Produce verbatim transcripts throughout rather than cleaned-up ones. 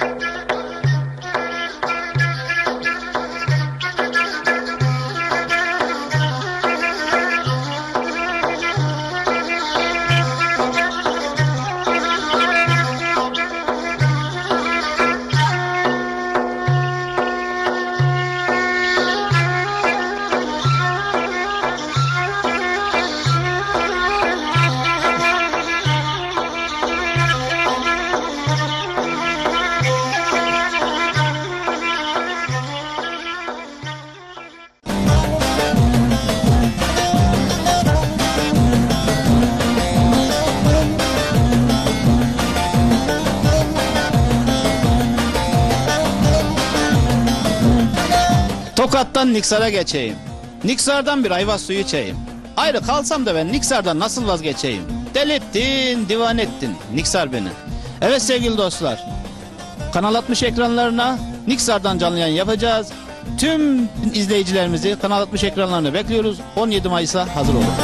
Tokat'tan Niksar'a geçeyim. Niksar'dan bir ayva suyu içeyim. Ayrı kalsam da ben Niksar'dan nasıl vazgeçeyim? Delirttin, divan ettin Niksar beni. Evet sevgili dostlar, Kanal altmış ekranlarına Niksar'dan canlı yayın yapacağız. Tüm izleyicilerimizi Kanal altmış ekranlarına bekliyoruz. on yedi Mayıs'a hazır olun.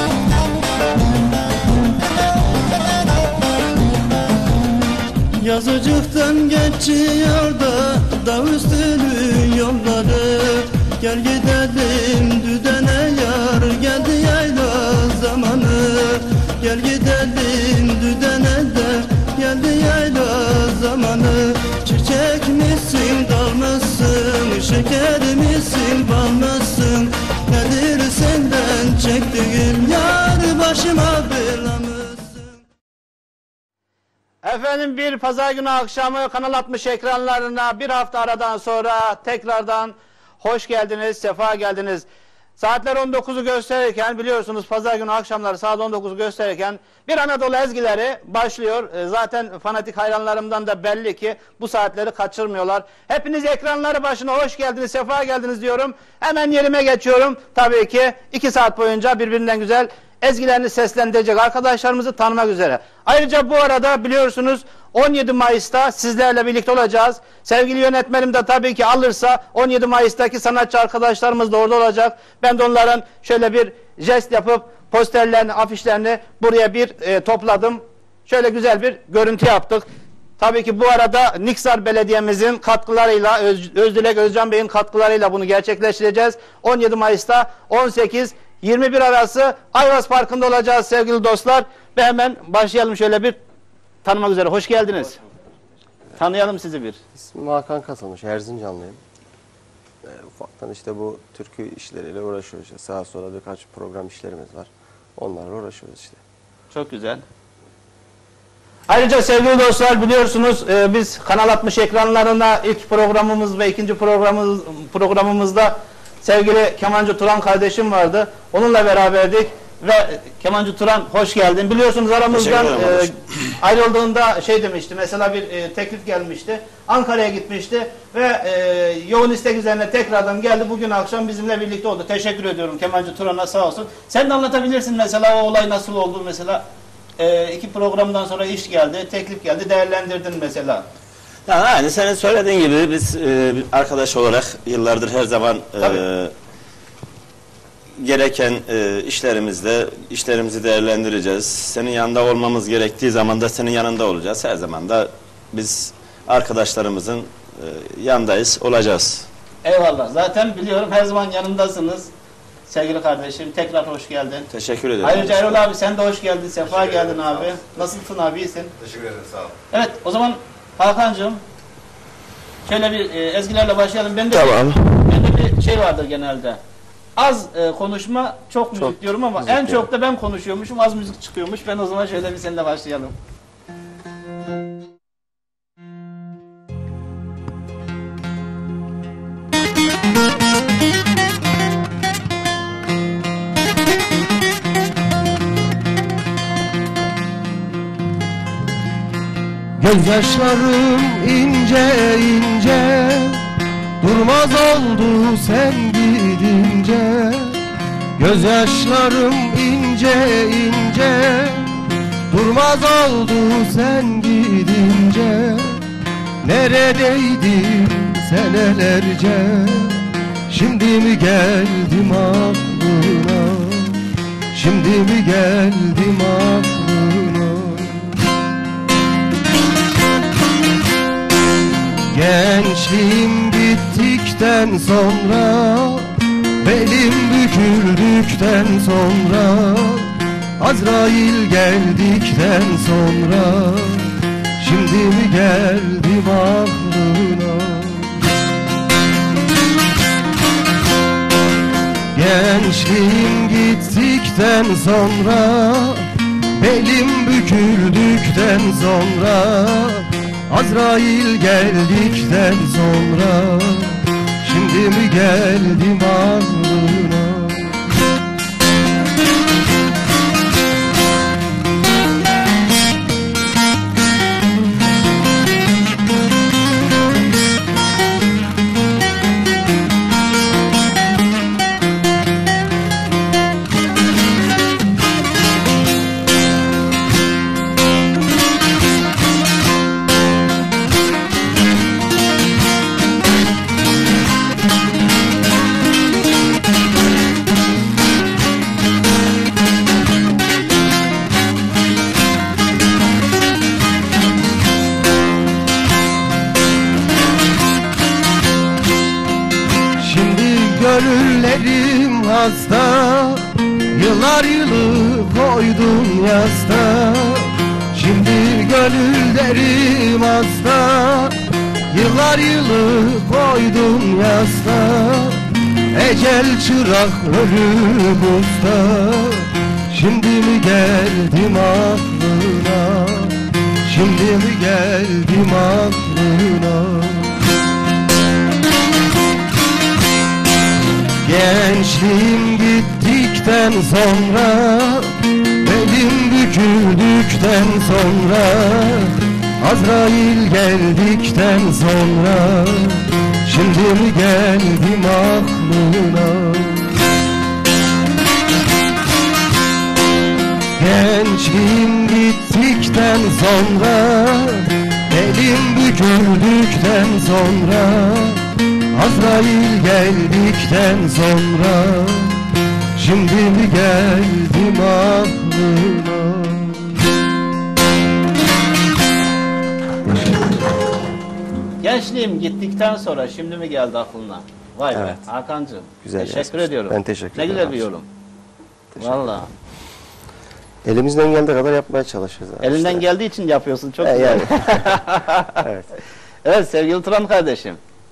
Yazıcıktan geçiyor da dağ üstünün yolları. Gel gidelim düdene yar, geldi yayla zamanı. Gel gidelim düdene de, geldi yayla zamanı. Çiçek misin dal mısın, şeker misin bal mısın? Nedir senden çektiğim yar, başıma bela mısın? Efendim bir pazar günü akşamı Kanal altmış ekranlarına bir hafta aradan sonra tekrardan hoş geldiniz, sefa geldiniz. Saatler on dokuzu gösterirken biliyorsunuz pazar günü akşamları saat on dokuzu gösterirken bir Anadolu ezgileri başlıyor. Zaten fanatik hayranlarımdan da belli ki bu saatleri kaçırmıyorlar. Hepiniz ekranları başına hoş geldiniz, sefa geldiniz diyorum. Hemen yerime geçiyorum. Tabii ki iki saat boyunca birbirinden güzel ezgilerini seslendirecek arkadaşlarımızı tanımak üzere. Ayrıca bu arada biliyorsunuz on yedi Mayıs'ta sizlerle birlikte olacağız. Sevgili yönetmenim de tabii ki alırsa on yedi Mayıs'taki sanatçı arkadaşlarımız da orada olacak. Ben de onların şöyle bir jest yapıp posterlerini, afişlerini buraya bir e, topladım. Şöyle güzel bir görüntü yaptık. Tabii ki bu arada Niksar Belediye'mizin katkılarıyla, Öz, Özdilek Özcan Bey'in katkılarıyla bunu gerçekleştireceğiz. on yedi Mayıs'ta on sekiz yirmi bir arası Ayvaz Parkı'nda olacağız sevgili dostlar. Ve hemen başlayalım şöyle bir tanımak üzere. Hoş geldiniz. Hoş Tanıyalım sizi bir. İsmim Hakan Kazanmış, Erzincanlıyım. E, ufaktan işte bu türkü işleriyle uğraşıyoruz. İşte sağa sola birkaç program işlerimiz var. Onlarla uğraşıyoruz işte. Çok güzel. Ayrıca sevgili dostlar biliyorsunuz e, biz Kanal altmış ekranlarında ilk programımız ve ikinci programımız, programımızda sevgili Kemancı Turan kardeşim vardı. Onunla beraberdik ve Kemancı Turan hoş geldin. Biliyorsunuz aramızdan e, ayrıldığında şey demişti, mesela bir e, teklif gelmişti. Ankara'ya gitmişti ve e, yoğun istek üzerine tekrardan geldi. Bugün akşam bizimle birlikte oldu. Teşekkür ediyorum Kemancı Turan'a, sağ olsun. Sen de anlatabilirsin mesela o olay nasıl oldu mesela. E, iki programdan sonra iş geldi, teklif geldi, değerlendirdin mesela. Yani aynı senin söylediğin gibi biz e, arkadaş olarak yıllardır her zaman e, gereken e, işlerimizde işlerimizi değerlendireceğiz. Senin yanında olmamız gerektiği zaman da senin yanında olacağız. Her zaman da biz arkadaşlarımızın e, yanındayız, olacağız. Eyvallah. Zaten biliyorum her zaman yanındasınız. Sevgili kardeşim tekrar hoş geldin. Teşekkür ederim. Ayrıca Erol abi sen de hoş geldin. Sefa geldin abi. Ederim, nasılsın abi, iyisin? Teşekkür ederim, sağ ol. Evet o zaman Hakan'cığım şöyle bir e, ezgilerle başlayalım. Ben de Tamam. Bir, bende bir şey vardır genelde. Az e, konuşma, çok müzik çok diyorum ama en çok da ben konuşuyormuşum, az müzik çıkıyormuş. Ben o zaman şöyle bir seninle başlayalım. Gözyaşlarım ince ince, durmaz oldu sen gidince. Gözyaşlarım ince ince, durmaz oldu sen gidince. Neredeydin senelerce, şimdi mi geldim aklına, şimdi mi geldim aklına. Gençliğim gittikten sonra, belim büküldükten sonra, Azrail geldikten sonra, şimdi mi geldim aklına? Gençliğim gittikten sonra, belim büküldükten sonra, Azrail geldikten sonra, şimdi mi geldim aklına? Gönüllerim hasta, yıllar yılı koydum yasta. Şimdi gönüllerim hasta, yıllar yılı koydum yasta. Ecel çırak ölüm usta, şimdi mi geldim aklına? Şimdi mi geldim aklına? Gençliğim gittikten sonra, belim büküldükten sonra, Azrail geldikten sonra, şimdi mi geldim aklına? Gençliğim gittikten sonra, belim büküldükten sonra, Azrail geldikten sonra, şimdi mi geldim aklına? Gençliğim gittikten sonra şimdi mi geldi aklına? Vay be Evet. Hakan'cığım. Güzel Teşekkür yazmış. ediyorum. Ben teşekkür Ne ederim. güzel bir yorum. Valla. Elimizden geldiği kadar yapmaya çalışıyoruz. abi Elinden işte. geldiği için yapıyorsun. Çok E, güzel. yani. Evet. Evet sevgili Turan kardeşim.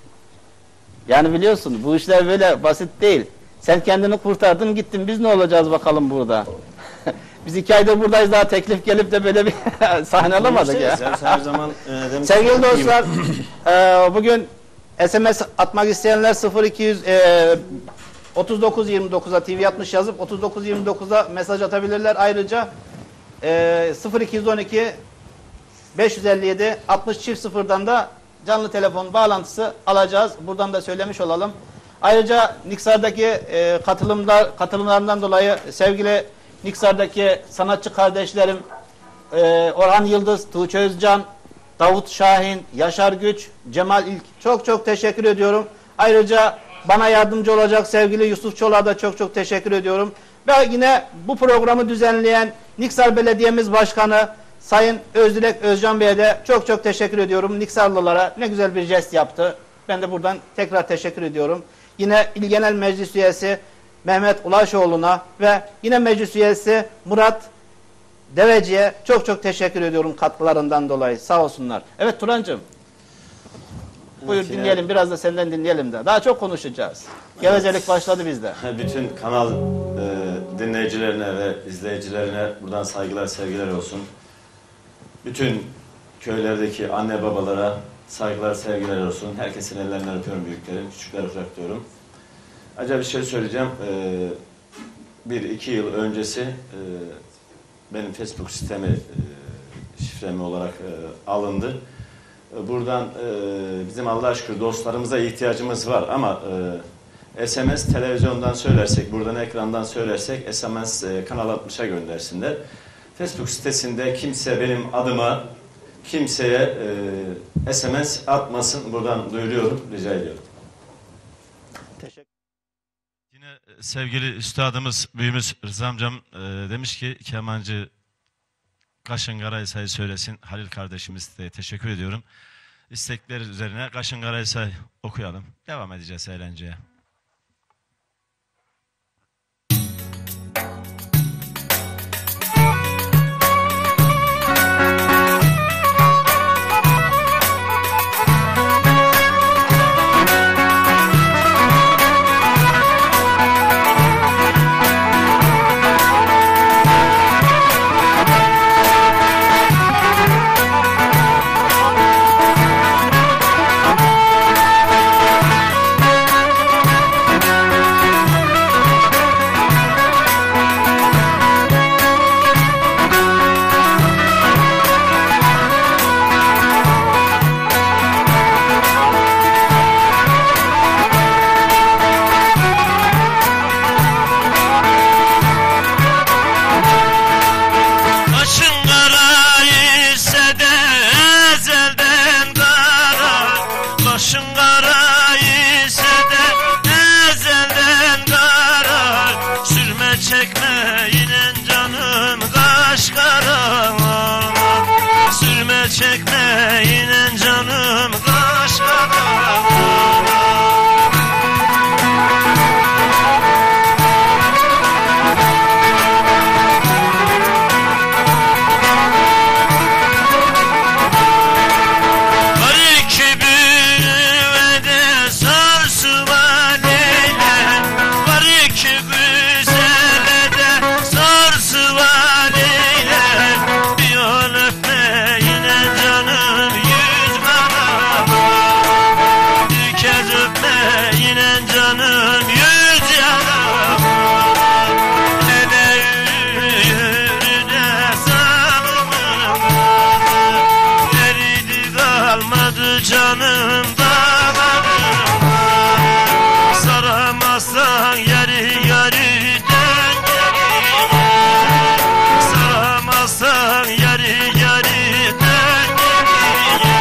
Yani biliyorsun bu işler böyle basit değil. Sen kendini kurtardın gittin, biz ne olacağız bakalım burada. Biz iki ayda buradayız, daha teklif gelip de böyle bir sahne alamadık ya. Sen her zaman e, demiş- Sevgili dostlar, e, bugün S M S atmak isteyenler sıfır iki yüz e, otuz dokuz yirmi dokuza T V altmış yazıp otuz dokuz yirmi dokuza mesaj atabilirler. Ayrıca e, sıfır iki yüz on iki beş yüz elli yedi altmış çift sıfırdan da canlı telefon bağlantısı alacağız. Buradan da söylemiş olalım. Ayrıca Niksar'daki e, katılımlar katılımlarından dolayı sevgili Niksar'daki sanatçı kardeşlerim e, Orhan Yıldız, Tuğçe Özcan, Davut Şahin, Yaşar Güç, Cemal İlk çok çok teşekkür ediyorum. Ayrıca bana yardımcı olacak sevgili Yusuf Çolak'a da çok çok teşekkür ediyorum. Ve yine bu programı düzenleyen Niksar Belediye'miz Başkanı Sayın Özdilek Özcan Bey'e de çok çok teşekkür ediyorum. Niksarlılara ne güzel bir jest yaptı. Ben de buradan tekrar teşekkür ediyorum. Yine İl Genel Meclis Üyesi Mehmet Ulaşoğlu'na ve yine meclis üyesi Murat Deveci'ye çok çok teşekkür ediyorum katkılarından dolayı. Sağ olsunlar. Evet Turancığım. Buyur Evet, dinleyelim. yine- Biraz da senden dinleyelim de. Daha çok konuşacağız. Gevezelik başladı bizde. Bütün kanal e, dinleyicilerine ve izleyicilerine buradan saygılar, sevgiler olsun. Bütün köylerdeki anne babalara saygılar, sevgiler olsun. Herkesin ellerinden öpüyorum büyüklerin, küçükleri bırakıyorum. Acaba bir şey söyleyeceğim. Ee, bir iki yıl öncesi e, benim Facebook sistemi e, şifremi olarak e, alındı. E, buradan e, bizim Allah'a şükür dostlarımıza ihtiyacımız var ama e, S M S televizyondan söylersek, buradan ekrandan söylersek S M S e, Kanal altmışa göndersinler. Facebook sitesinde kimse benim adıma kimseye e, S M S atmasın. Buradan duyuruyorum, rica ediyorum. Teşekkür Yine sevgili üstadımız, büyüğümüz Rıza amcam e, demiş ki kemancı Kaşın Karahisar'ı söylesin. Halil kardeşimiz de teşekkür ediyorum. istekleri üzerine Kaşın Karahisar okuyalım. Devam edeceğiz eğlenceye. Çekmeyin canım kaş kadar. Var iki büyüvede sarsı valiyle, var iki güzele de sarsı valiyle, bir yol öpmeyin canım yüz bana, bir kez öpmeyin canım yüz yana, ne de yürüne sağımın eridi kalmadı canım dağlarım, saramazsan yeri yeri dön geriye, saramazsan yeri yeri dön geriye.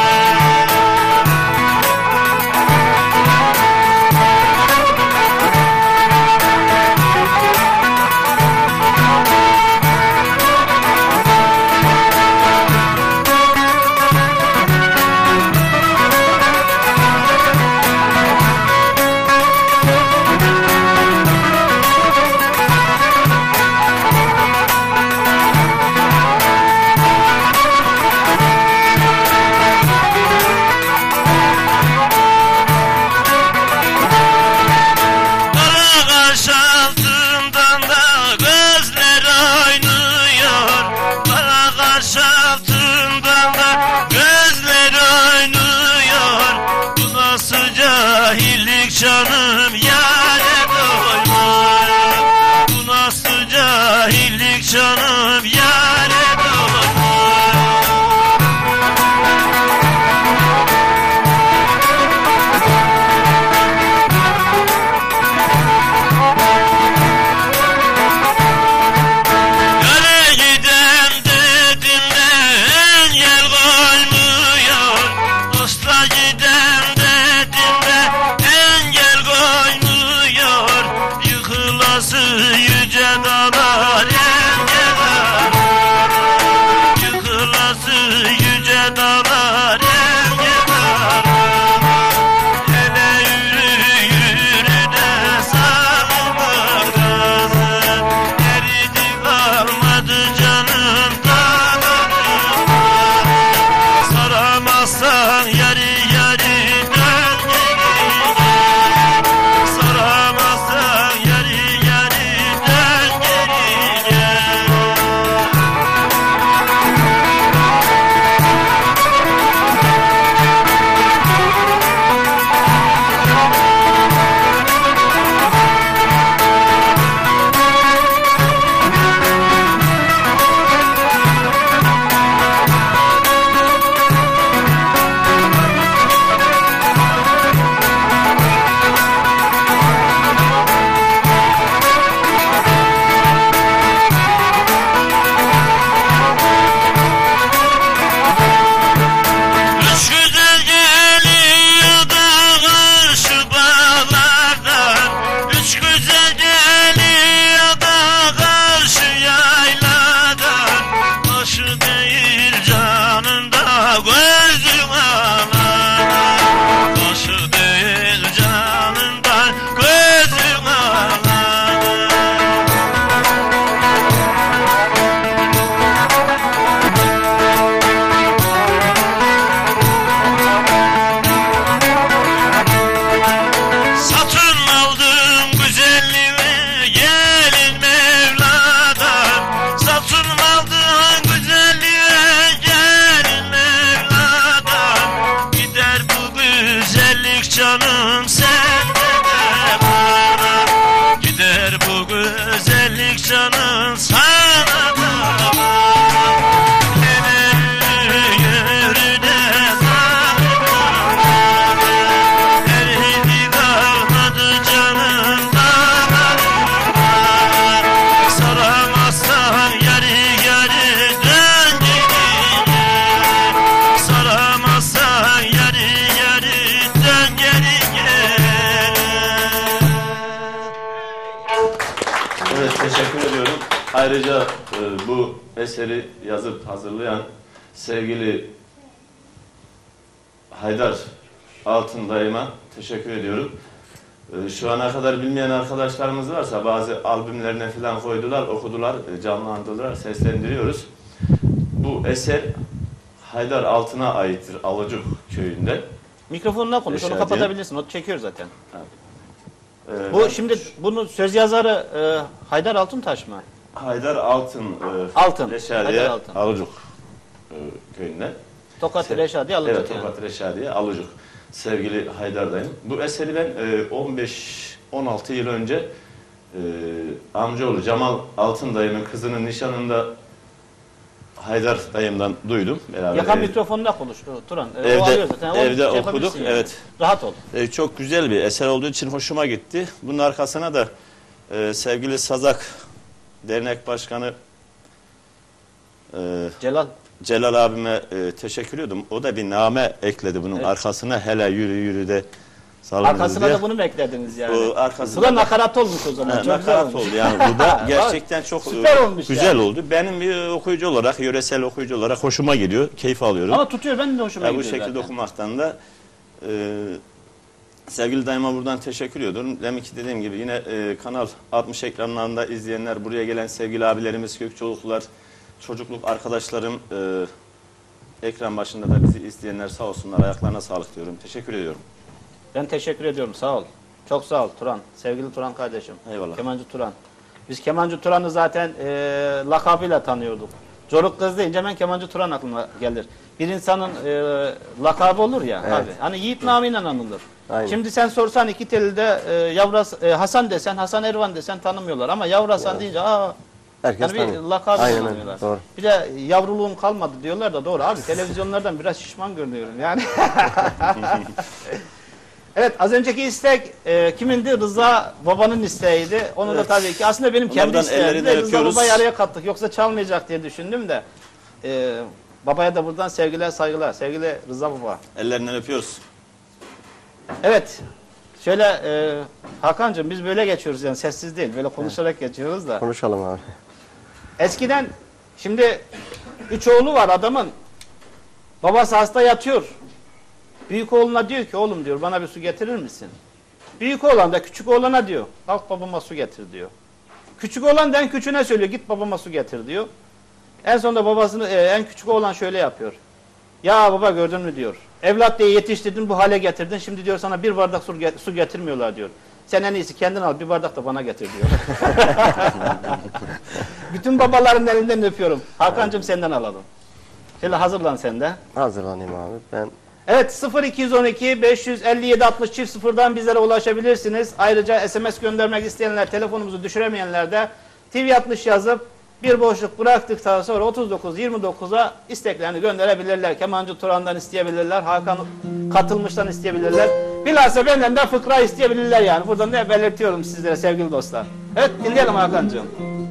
ayrıca e, bu eseri yazıp hazırlayan sevgili Haydar Altın dayıma teşekkür ediyorum. E, şu ana kadar bilmeyen arkadaşlarımız varsa bazı albümlerine falan koydular, okudular, e, canlandırdılar, seslendiriyoruz. Bu eser Haydar Altın'a aittir, Alıcık köyünde. Mikrofonuna konuş, onu Reşadiye. kapatabilirsin. O çekiyor zaten. E, Bu ben- şimdi bunu söz yazarı e, Haydar Altıntaş mı? Haydar Altın, e, Altın. Reşadiye Haydar Altın. Alıcık e, köyünde. Tokat Se- Reşadiye Alıcık Evet, yani. Tokat Reşadiye Alıcık. Sevgili Haydar dayım. Bu eseri ben e, on beş on altı yıl önce e, amcaoğlu Cemal Altın dayımın kızının nişanında Haydar dayımdan duydum. Beraber Yakan ev- mikrofonuna konuş Turan. E, Evde- o alıyor zaten. O evde şey okuduk, yapabilirsin yani. evet. Rahat ol. E, çok güzel bir eser olduğu için hoşuma gitti. Bunun arkasına da e, sevgili Sazak Dernek Başkanı e, Celal. Celal abime e, teşekkür ediyordum. O da bir name ekledi bunun Evet. arkasına, hele yürü yürü de salınırız Arkasına diye. da bunu mu eklediniz yani? Bu arkasına Bu da da- nakarat olmuş o zaman. Ha, Çok güzel nakarat olmuş. oldu yani bu da gerçekten çok Süper e, olmuş güzel yani. oldu. Benim bir okuyucu olarak, yöresel okuyucu olarak hoşuma gidiyor, keyif alıyorum. Ama tutuyor, ben de hoşuma Ya bu gidiyor şekilde zaten. okumaktan da e, sevgili dayıma buradan teşekkür ediyorum. Demin ki dediğim gibi yine e, Kanal altmış ekranlarında izleyenler, buraya gelen sevgili abilerimiz, Gökçoluklular, çocukluk arkadaşlarım, e, ekran başında da bizi izleyenler sağ olsunlar, ayaklarına sağlık diyorum. Teşekkür ediyorum. Ben teşekkür ediyorum, sağ ol. Çok sağ ol Turan. Sevgili Turan kardeşim. Eyvallah. Kemancı Turan. Biz Kemancı Turan'ı zaten e, lakabıyla tanıyorduk. Çocuk kız deyince hemen Kemancı Turan aklıma gelir. Bir insanın e, lakabı olur ya Evet. abi. Hani yiğit namıyla anılır. Aynen. Şimdi sen sorsan iki telide e, Yavras, e, Hasan desen, Hasan Ervan desen tanımıyorlar. Ama Yavru Hasan deyince aa, Herkes yani bir tanıyor. lakabı Aynen öyle, tanıyorlar. doğru. Bir de yavruluğum kalmadı diyorlar da doğru abi. Televizyonlardan biraz şişman görünüyorum yani. Evet, az önceki istek e, kimindi? Rıza babanın isteğiydi. Onu da Evet. tabii ki aslında benim kendi Onlardan isteğimdi. ellerinden Rıza öpüyoruz. babayı araya kattık. Yoksa çalmayacak diye düşündüm de. E, babaya da buradan sevgiler, saygılar. Sevgili Rıza baba. Ellerinden öpüyoruz. Evet. Şöyle e, Hakan'cığım biz böyle geçiyoruz yani sessiz değil. Böyle konuşarak geçiyoruz da. Konuşalım abi. Eskiden şimdi üç oğlu var adamın. Babası hasta yatıyor. Büyük oğluna diyor ki oğlum diyor bana bir su getirir misin? Büyük oğlan da küçük oğlana diyor. Kalk babama su getir diyor. Küçük oğlan da en küçüğüne söylüyor git babama su getir diyor. En sonunda babasını e, en küçük oğlan şöyle yapıyor. Ya baba gördün mü diyor. Evlat diye yetiştirdin bu hale getirdin. Şimdi diyor sana bir bardak su, get- su getirmiyorlar diyor. Sen en iyisi kendin al bir bardak da bana getir diyor. Bütün babaların elinden öpüyorum. Hakan'cığım senden alalım. Şöyle hazırlan sen de. Hazırlanayım abi. Ben Evet sıfır iki on iki beş elli yedi altmış çift sıfırdan bizlere ulaşabilirsiniz. Ayrıca S M S göndermek isteyenler, telefonumuzu düşüremeyenler de T V altmış yazıp bir boşluk bıraktıktan sonra otuz dokuz yirmi dokuza isteklerini gönderebilirler. Kemancı Turan'dan isteyebilirler. Hakan Katılmış'tan isteyebilirler. Bilhassa benden de fıkra isteyebilirler yani. Buradan da belirtiyorum sizlere sevgili dostlar. Evet dinleyelim Hakan'cığım.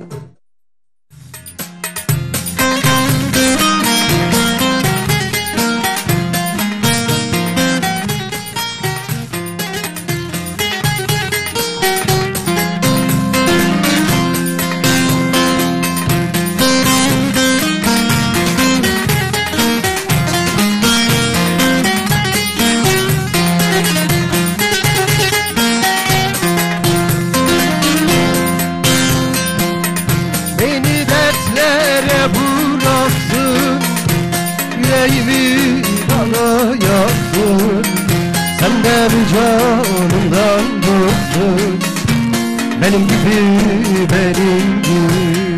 Beni dertlere bıraktın, yüreğimi bana yaktın. Sen de bir canımdan bıktın, benim gibi, benim gibi.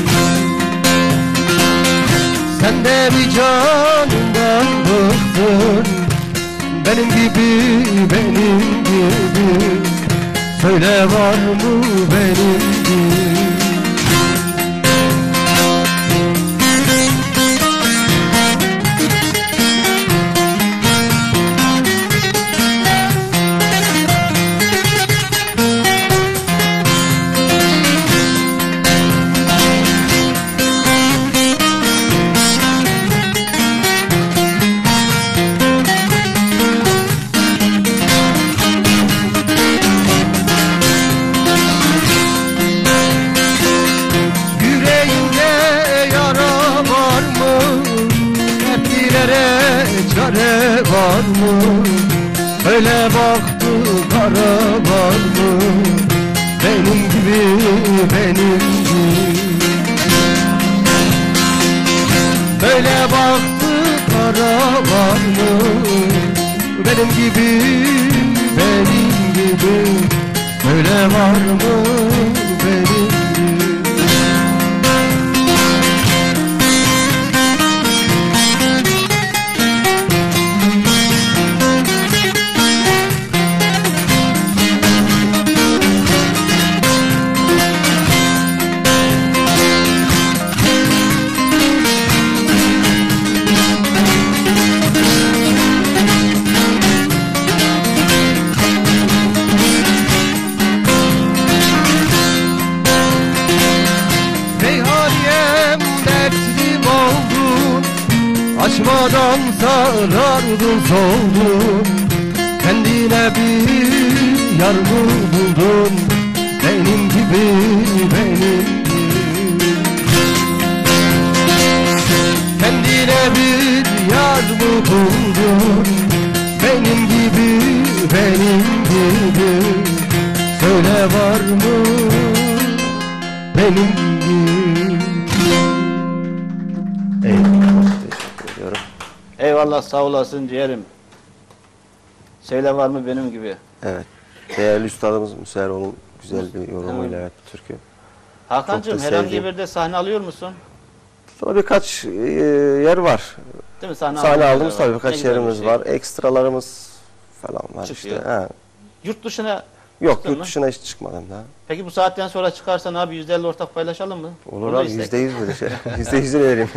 Sen de bir canımdan bıktın, benim gibi, benim gibi. Söyle var mı benim gibi? var mı? Öyle baktı kara var mı? Benim gibi, benim gibi. Böyle baktı kara var mı? Benim gibi, benim gibi. Böyle var mı? Benim gibi. Açmadan sarardın soldun, kendine bir yar mı buldun? Benim gibi, benim gibi. Kendine bir yar mı buldun? Benim gibi, benim gibi. Söyle var mı benim gibi? Eyvallah. Eyvallah, sağ olasın ciğerim. Söyle var mı benim gibi? Evet. Değerli üstadımız Müseeroğlu'nun güzel bir yorumuyla evet, bu türkü. Hakan'cığım Çok da herhangi sevdiğim. bir de sahne alıyor musun? Sonra birkaç e, yer var. Değil mi? Sahne, Sahne aldığımız aldığımız yer var. tabii Ne birkaç güzel bir yerimiz şey. var. Ekstralarımız falan var Çıkıyor. işte. Ha. Yurt dışına Yok, çıktın yurt mı? dışına hiç çıkmadım daha. Peki bu saatten sonra çıkarsan abi yüzde elli ortak paylaşalım mı? Olur Onu abi, istek. yüzde yüz böyle şey. Yüzde yüzünü vereyim.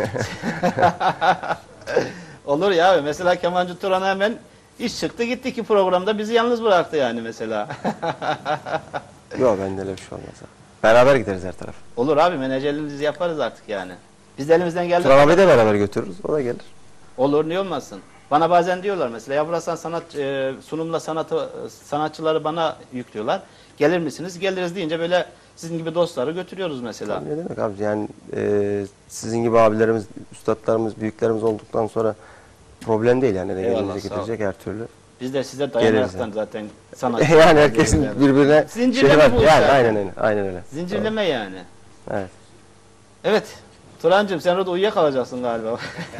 Olur ya abi. Mesela Kemancı Turan hemen iş çıktı gitti ki programda bizi yalnız bıraktı yani mesela. Yok, bende öyle bir şey olmaz. Beraber gideriz her taraf. Olur abi, menajerliğimizi yaparız artık yani. Biz de elimizden geldi. Turan abi de beraber götürürüz. O da gelir. Olur, niye olmasın? Bana bazen diyorlar mesela, ya burası sanat e, sunumla sanatı sanatçıları bana yüklüyorlar. Gelir misiniz? Geliriz deyince böyle sizin gibi dostları götürüyoruz mesela. Ne demek abi, yani e, sizin gibi abilerimiz, üstadlarımız, büyüklerimiz olduktan sonra problem değil yani. Eyvallah, Elimize sağ ol. gidecek her türlü. Biz de size Geliriz dayanaraktan yani. zaten sanatçı. Yani herkesin birbirine Zincirleme şey var. bu Yani zaten. aynen öyle. Aynen öyle. Zincirleme yani. Evet. Evet. Turancığım sen orada uyuyakalacaksın galiba.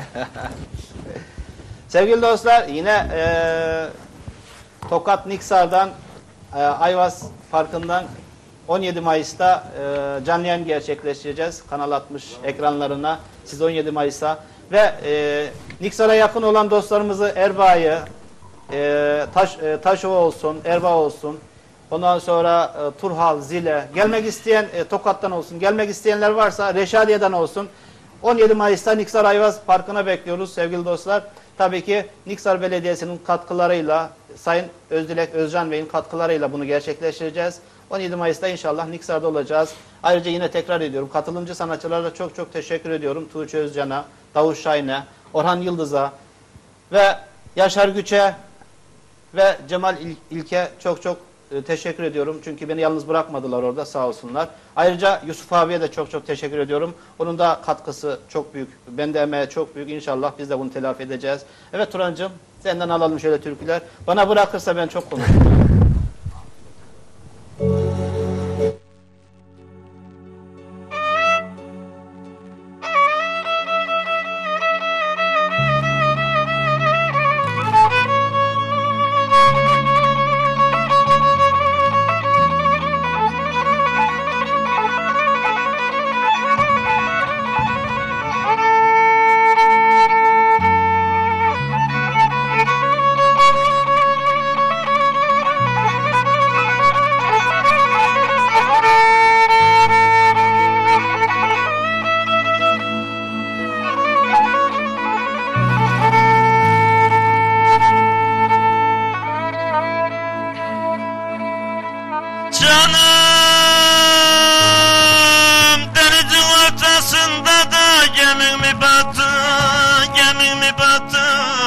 Sevgili dostlar, yine e, Tokat Niksar'dan e, Ayvaz Parkı'ndan on yedi Mayıs'ta e, canlı yayın gerçekleştireceğiz. Kanal altmış ekranlarına. Siz on yedi Mayıs'ta ve e, Niksar'a yakın olan dostlarımızı Erbaa'yı, e, Taş, e, Taşova olsun, Erbaa olsun, ondan sonra e, Turhal, Zile, gelmek isteyen e, Tokat'tan olsun, gelmek isteyenler varsa Reşadiye'den olsun. on yedi Mayıs'ta Niksar Ayvaz Parkı'na bekliyoruz sevgili dostlar. Tabii ki Niksar Belediyesi'nin katkılarıyla, Sayın Özdilek Özcan Bey'in katkılarıyla bunu gerçekleştireceğiz. on yedi Mayıs'ta inşallah Niksar'da olacağız. Ayrıca yine tekrar ediyorum, katılımcı sanatçılara da çok çok teşekkür ediyorum. Tuğçe Özcan'a, Davut Şahin'e, Orhan Yıldız'a ve Yaşar Güç'e ve Cemal İl İlke çok çok e, teşekkür ediyorum. Çünkü beni yalnız bırakmadılar orada, sağ olsunlar. Ayrıca Yusuf abiye de çok çok teşekkür ediyorum. Onun da katkısı çok büyük. Ben de emeği çok büyük. İnşallah biz de bunu telafi edeceğiz. Evet Turancığım, senden alalım şöyle türküler. Bana bırakırsa ben çok konuşurum. Canım denizin ortasında da gemin mi battı, gemin mi battı?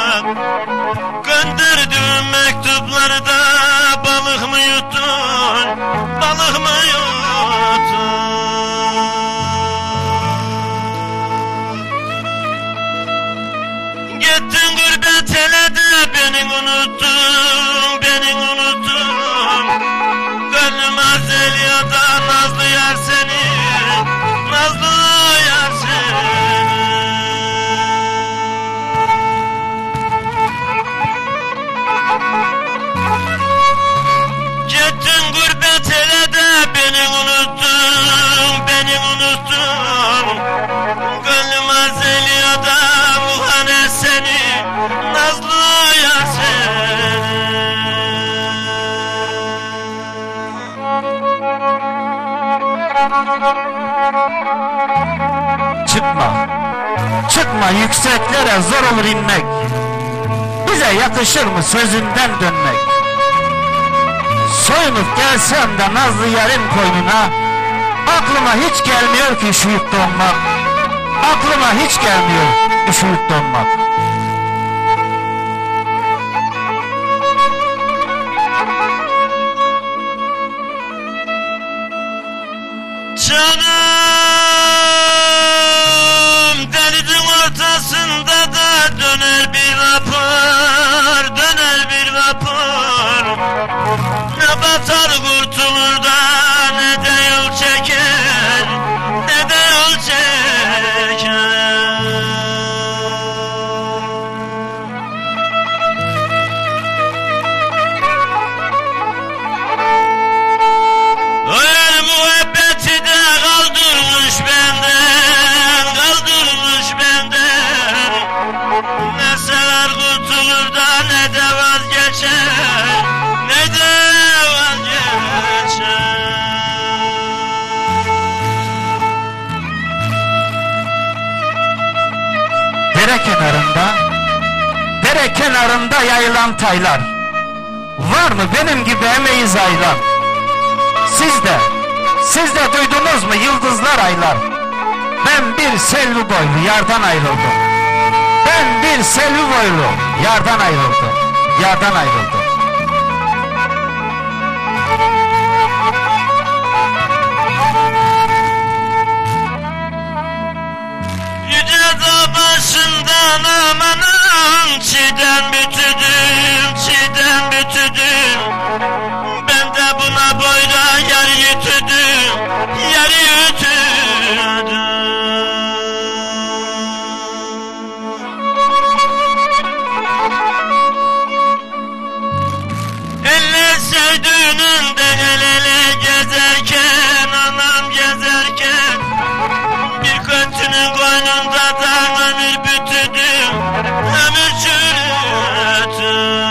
Gönderdiğim mektuplarda balık mı yuttun, balık mı yuttun? Gittin gurbet ele de beni unuttun, beni unuttun. Gönlüm azel ya da nazlı yar seni, nazlı yar seni. Gittin gurbet ele de beni unuttun, beni unuttun. Gönlüm azel ya da muhane seni, nazlı yar seni. Çıkma, çıkma yükseklere, zor olur inmek. Bize yakışır mı sözünden dönmek? Soyunup gelsem de nazlı yarın koynuna, aklıma hiç gelmiyor ki üşüyüp donmak. Aklıma hiç gelmiyor üşüyüp donmak. Canım denizin ortasında da döner bir vapur, döner bir vapur. Ne batar kurtulur da ne de yol çeker, ne de yol çeker. Öyle muhabbeti de kaldırmış benden, kaldırmış benden. Ne sever kurtulur da ne de vazgeçer, ne de vazgeçer. Dere kenarında, dere kenarında yayılan taylar. Var mı benim gibi emeği zaylar? Siz de, siz de duydunuz mu yıldızlar aylar? Ben bir selvi boylu yardan ayrıldım. Ben bir selvi boylu yardan ayrıldım. Yardan ayrıldım. Yüce dağ başından amanın, çiğden bütüdüm, çiğden bütüdüm. Ben de buna boyla yer yutudum, yer yutudum. Eller sevdiğinden el ele gezerken, anam gezerken, bir kötünün koynunda da ömür bütüdüm, ömür çürüdüm.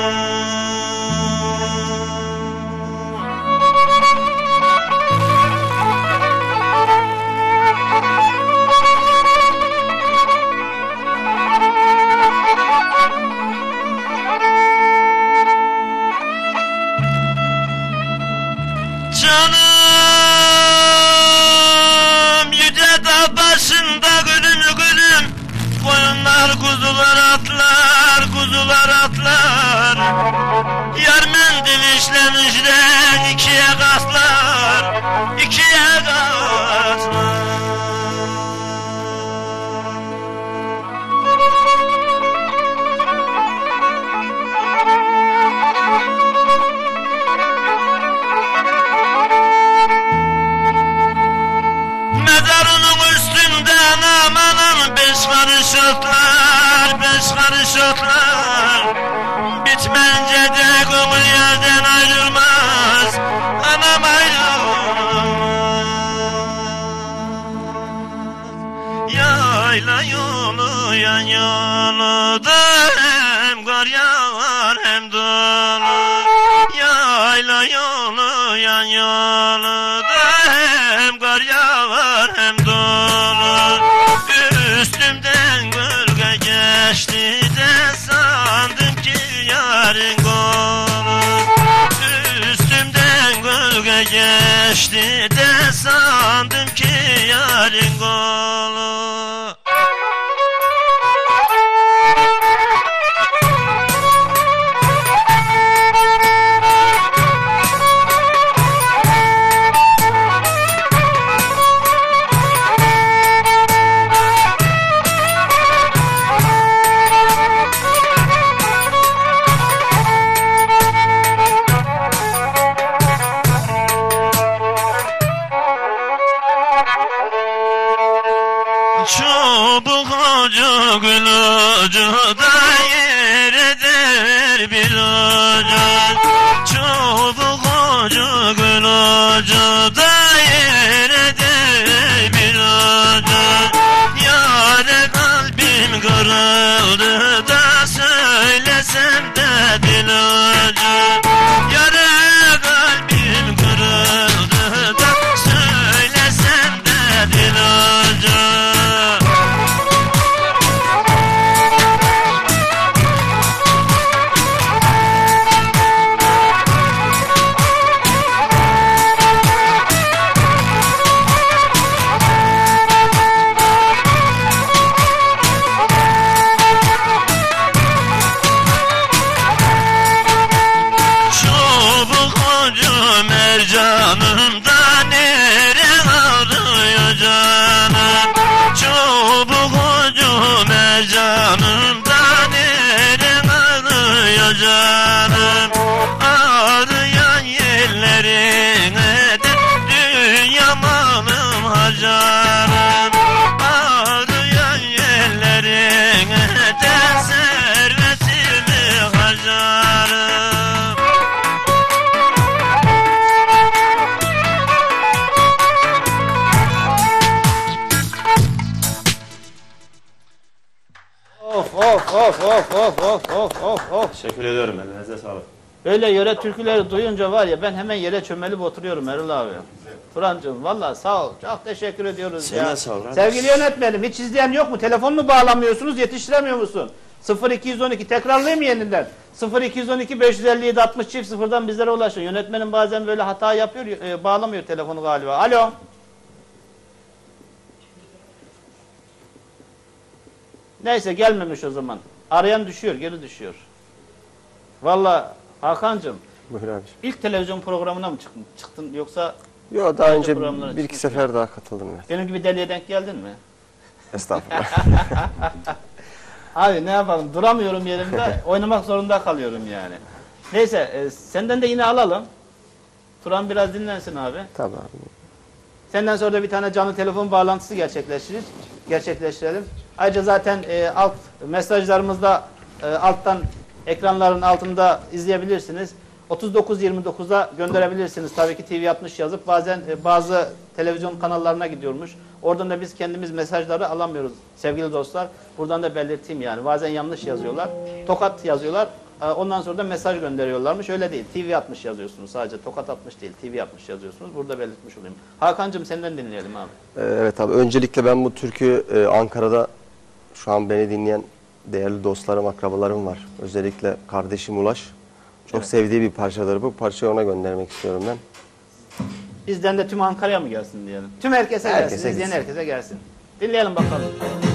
Canım yüce dağ başında gülüm gülüm, koyunlar kuzular atlar, kuzular atlar. Yar mendil işlemişler ikiye katlar, ikiye katlar. Mezarının üstünden amanın beş karış otlar, beş karış otlar. Bitmence de kumul yerden ayrılmaz, anam ayrılmaz. Yayla yolu yan yolu da hem kar yağar hem dolu. Yayla yolu yan yolu da hem kar yağar hem dolu. Üstümden gölge geçti de sandım ki yarın kolu. Üstümden gölge geçti de sandım ki yarın kolu. bir ucu, çubuk ucu gül ucu da yerede bir ucu. Yâre kalbim kırıldı da söylesem de dil ucu. Yâre kalbim kırıldı da söylesem de dil ucu. Canımda nere ağrıyor canım, çubuk ucu mercanımda nere ağrıyor canım. Ağrıyan yerlerine de dünya malım harcarım, ağrıyan yerlerine de servetimi harcarım. Of of of of of of of of of. Teşekkür ediyorum. Elinize sağlık. Böyle yöre türküleri duyunca var ya ben hemen yere çömelip oturuyorum Erol abi. Turancığım vallahi sağ ol. Çok teşekkür ediyoruz Sen ya. de sağ ol. Sevgili yönetmenim hiç izleyen yok mu? Telefon mu bağlamıyorsunuz? Yetiştiremiyor musun? sıfır iki on iki tekrarlayayım yeniden. sıfır iki on iki beş yüz elli yedi altmış çift sıfırdan bizlere ulaşın. Yönetmenim bazen böyle hata yapıyor, e, bağlamıyor telefonu galiba. Alo. Neyse gelmemiş o zaman. Arayan düşüyor, geri düşüyor. Vallahi Hakan'cığım Buyur abi. ilk televizyon programına mı çıktın, çıktın yoksa Yo daha önce programlara bir iki çıkmış sefer daha katıldım ben. benim gibi deliye denk geldin mi? Estağfurullah. Abi ne yapalım duramıyorum yerimde oynamak zorunda kalıyorum yani. Neyse e, senden de yine alalım. Turan biraz dinlensin abi. Tabii abi. Senden sonra da bir tane canlı telefon bağlantısı gerçekleştirir. Gerçekleştirelim. Ayrıca zaten e, alt mesajlarımızda e, alttan ekranların altında izleyebilirsiniz. otuz dokuz yirmi dokuza gönderebilirsiniz. Tabii ki T V altmış yazıp bazen e, bazı televizyon kanallarına gidiyormuş. Oradan da biz kendimiz mesajları alamıyoruz sevgili dostlar. Buradan da belirteyim yani. Bazen yanlış yazıyorlar. Tokat yazıyorlar. E, ondan sonra da mesaj gönderiyorlarmış. Öyle değil. T V altmış yazıyorsunuz sadece. Tokat altmış değil. T V altmış yazıyorsunuz. Burada belirtmiş olayım. Hakan'cığım senden dinleyelim abi. Ee, Evet abi öncelikle ben bu türkü e, Ankara'da şu an beni dinleyen değerli dostlarım, akrabalarım var. Özellikle kardeşim Ulaş. Çok Evet. sevdiği bir parçadır bu. Bu parçayı ona göndermek istiyorum ben. Bizden de tüm Ankara'ya mı gelsin diyelim. Tüm herkese, Herkese gelsin. İzleyen gitsin. herkese gelsin. Dinleyelim bakalım.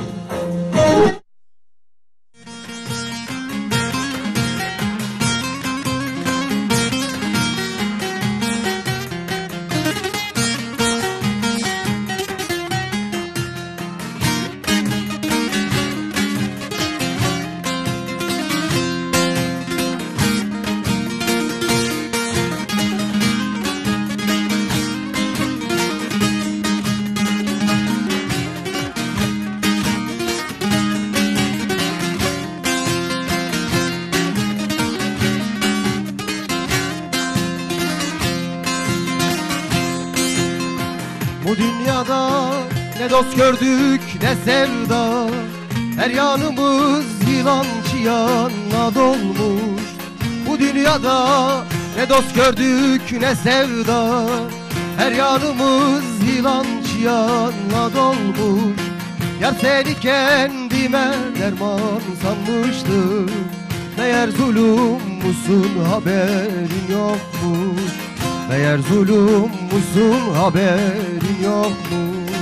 Bu dünyada ne dost gördük ne sevda, her yanımız yılan çıyanla dolmuş. Bu dünyada ne dost gördük ne sevda, her yanımız yılan çıyanla dolmuş. Yar seni kendime derman sanmıştım, meğer zulüm musun haberin yokmuş. Meğer zulüm musun haberin yokmuş.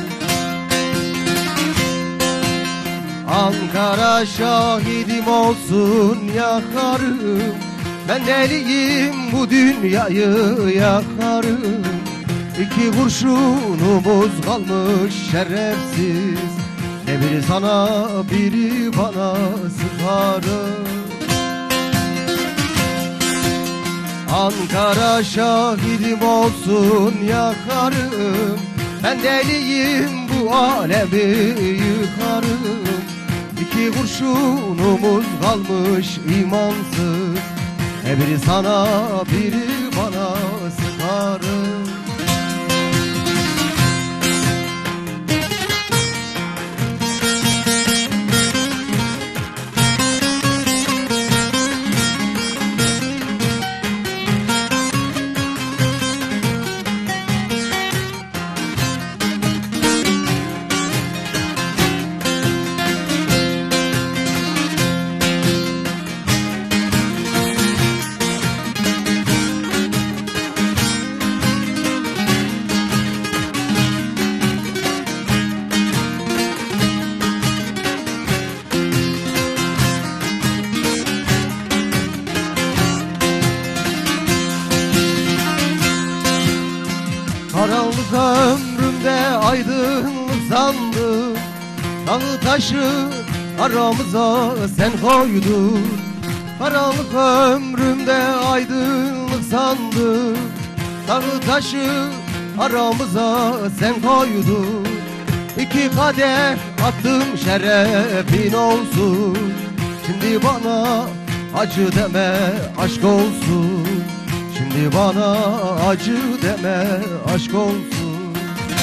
Ankara şahidim olsun yakarım, ben deliyim bu dünyayı yakarım. İki kurşunumuz kalmış şerefsiz, ne biri sana biri bana sıkarım. Ankara şahidim olsun yakarım, ben deliyim bu alemi yıkarım. İki kurşunumuz kalmış imansız, Ne biri sana biri bana sıkarım. Karanlık ömrümde aydınlık sandım. Dağı taşı aramıza sen koydun. Karanlık ömrümde aydınlık sandım. Dağı taşı aramıza sen koydun. İki kadeh attım şerefin olsun. Şimdi bana acı deme aşk olsun. Şimdi bana acı deme aşk olsun.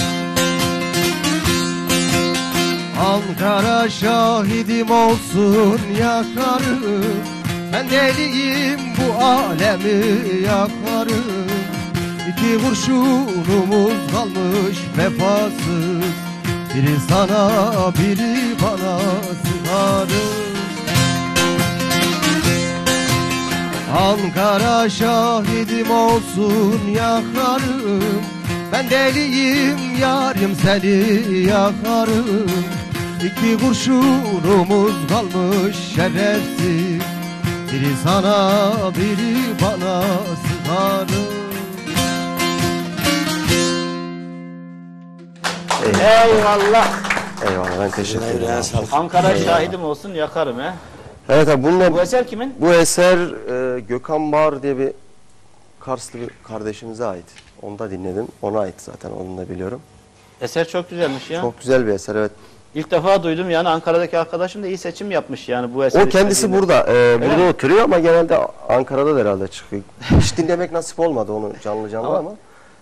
Ankara şahidim olsun yakarım. Ben deliyim bu alemi yakarım. İki kurşunumuz kalmış vefasız. Biri sana biri bana sıkarım. Ankara şahidim olsun yakarım. Ben deliyim yarim seni yakarım. İki kurşunumuz kalmış şerefsiz. Biri sana biri bana sıkarım. Eyvallah. Eyvallah, ben teşekkür ederim. Ankara şahidim olsun yakarım he. Evet abi, bununla, Bu eser kimin? bu eser e, Gökhan Bağır diye bir Karslı bir kardeşimize ait. Onu da dinledim. Ona ait zaten, onu da biliyorum. Eser çok güzelmiş ya. Çok güzel bir eser, evet. İlk defa duydum yani, Ankara'daki arkadaşım da iyi seçim yapmış yani bu eseri. O kendisi istediğinde. burada. E, burada mi? oturuyor ama genelde Ankara'da da herhalde çıkıyor. Hiç dinlemek nasip olmadı onu canlı canlı Ama- ama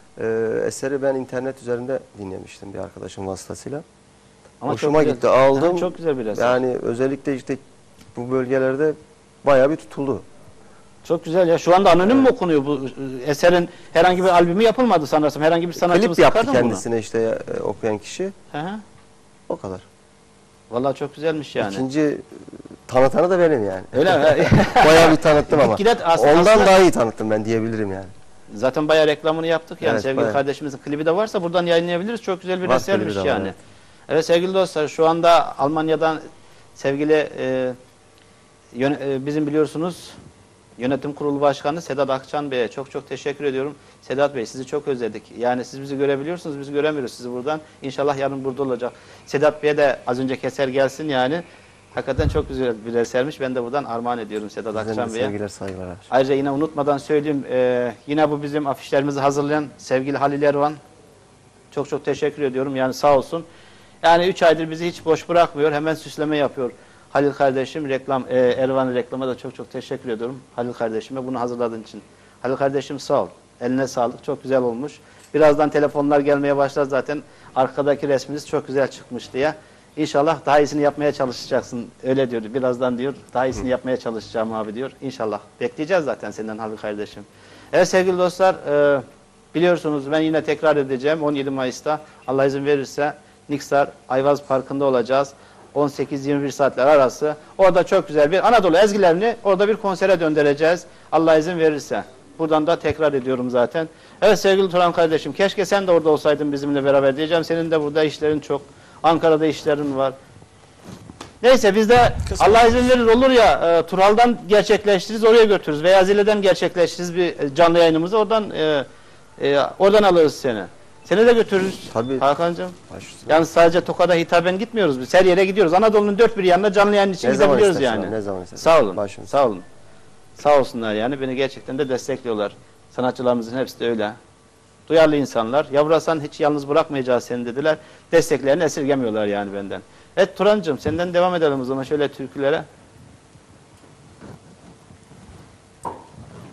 e, eseri ben internet üzerinde dinlemiştim bir arkadaşım vasıtasıyla. Ama Hoşuma çok güzel. gitti, aldım. Ha, çok güzel bir eser. Yani özellikle işte bu bölgelerde bayağı bir tutuldu. Çok güzel ya. Şu anda anonim mi okunuyor bu e, eserin? Herhangi bir albümü yapılmadı sanırsam. Herhangi bir sanatçımız Klip yaptı çıkardı mı bunu? kendisine işte e, okuyan kişi. Hı hı. O kadar. Vallahi çok güzelmiş yani. İkinci e, tanıtanı da benim yani. Öyle mi? Bayağı bir tanıttım ama. Gitgide aslında- Ondan aslında- daha iyi tanıttım ben diyebilirim yani. Zaten bayağı reklamını yaptık yani. Evet, Sevgili bayağı. kardeşimizin klibi de varsa buradan yayınlayabiliriz. Çok güzel bir Var, esermiş klibi de var, yani. evet. Evet sevgili dostlar, şu anda Almanya'dan sevgili e, yöne- e, bizim biliyorsunuz Yönetim Kurulu Başkanı Sedat Akçan Bey'e çok çok teşekkür ediyorum. Sedat Bey, sizi çok özledik. Yani siz bizi görebiliyorsunuz, biz göremiyoruz sizi buradan. İnşallah yarın burada olacak. Sedat Bey'e de az önceki eser gelsin yani. Hakikaten çok güzel bir esermiş. Ben de buradan armağan ediyorum Sedat Bizden Akçan de Bey'e. sevgiler, saygılar abi. Ayrıca yine unutmadan söyleyeyim, e, yine bu bizim afişlerimizi hazırlayan sevgili Halil Ervan. Çok çok teşekkür ediyorum yani, sağ olsun. Yani üç aydır bizi hiç boş bırakmıyor, hemen süsleme yapıyor. Halil kardeşim, reklam e, Ervan reklama da çok çok teşekkür ediyorum Halil kardeşime bunu hazırladığın için. Halil kardeşim sağ ol, eline sağlık, çok güzel olmuş. Birazdan telefonlar gelmeye başlar zaten, arkadaki resminiz çok güzel çıkmış diye. İnşallah daha iyisini yapmaya çalışacaksın, öyle diyor. Birazdan diyor, daha iyisini yapmaya çalışacağım abi diyor. İnşallah. Bekleyeceğiz zaten senden Halil kardeşim. Evet sevgili dostlar, e, biliyorsunuz ben yine tekrar edeceğim. on yedi Mayıs'ta Allah izin verirse Niksar Ayvaz Parkı'nda olacağız. on sekiz yirmi bir saatler arası. Orada çok güzel bir Anadolu ezgilerini orada bir konsere döndüreceğiz. Allah izin verirse. Buradan da tekrar ediyorum zaten. Evet sevgili Turan kardeşim, keşke sen de orada olsaydın bizimle beraber diyeceğim. Senin de burada işlerin çok. Ankara'da işlerin var. Neyse biz de Allah izin verir olur ya e, Turhal'dan gerçekleştiririz, oraya götürürüz. Veya Zile'den gerçekleştiririz bir e, canlı yayınımızı. Oradan e, e, oradan alırız seni. Seni de götürürüz. Tabii. Hakan'cığım. Başüstüne. Yani sadece Tokat'a hitaben gitmiyoruz biz. Her yere gidiyoruz. Anadolu'nun dört bir yanına canlı yayın için Ne zaman gidebiliyoruz istersen yani. abi, ne zaman istersen. Sağ olun. Başım. Sağ olun. Sağ olsunlar yani. Beni gerçekten de destekliyorlar. Sanatçılarımızın hepsi de öyle. Duyarlı insanlar. Yavru Hasan hiç yalnız bırakmayacağız seni dediler. Desteklerini esirgemiyorlar yani benden. Evet Turancığım, senden devam edelim o zaman şöyle türkülere.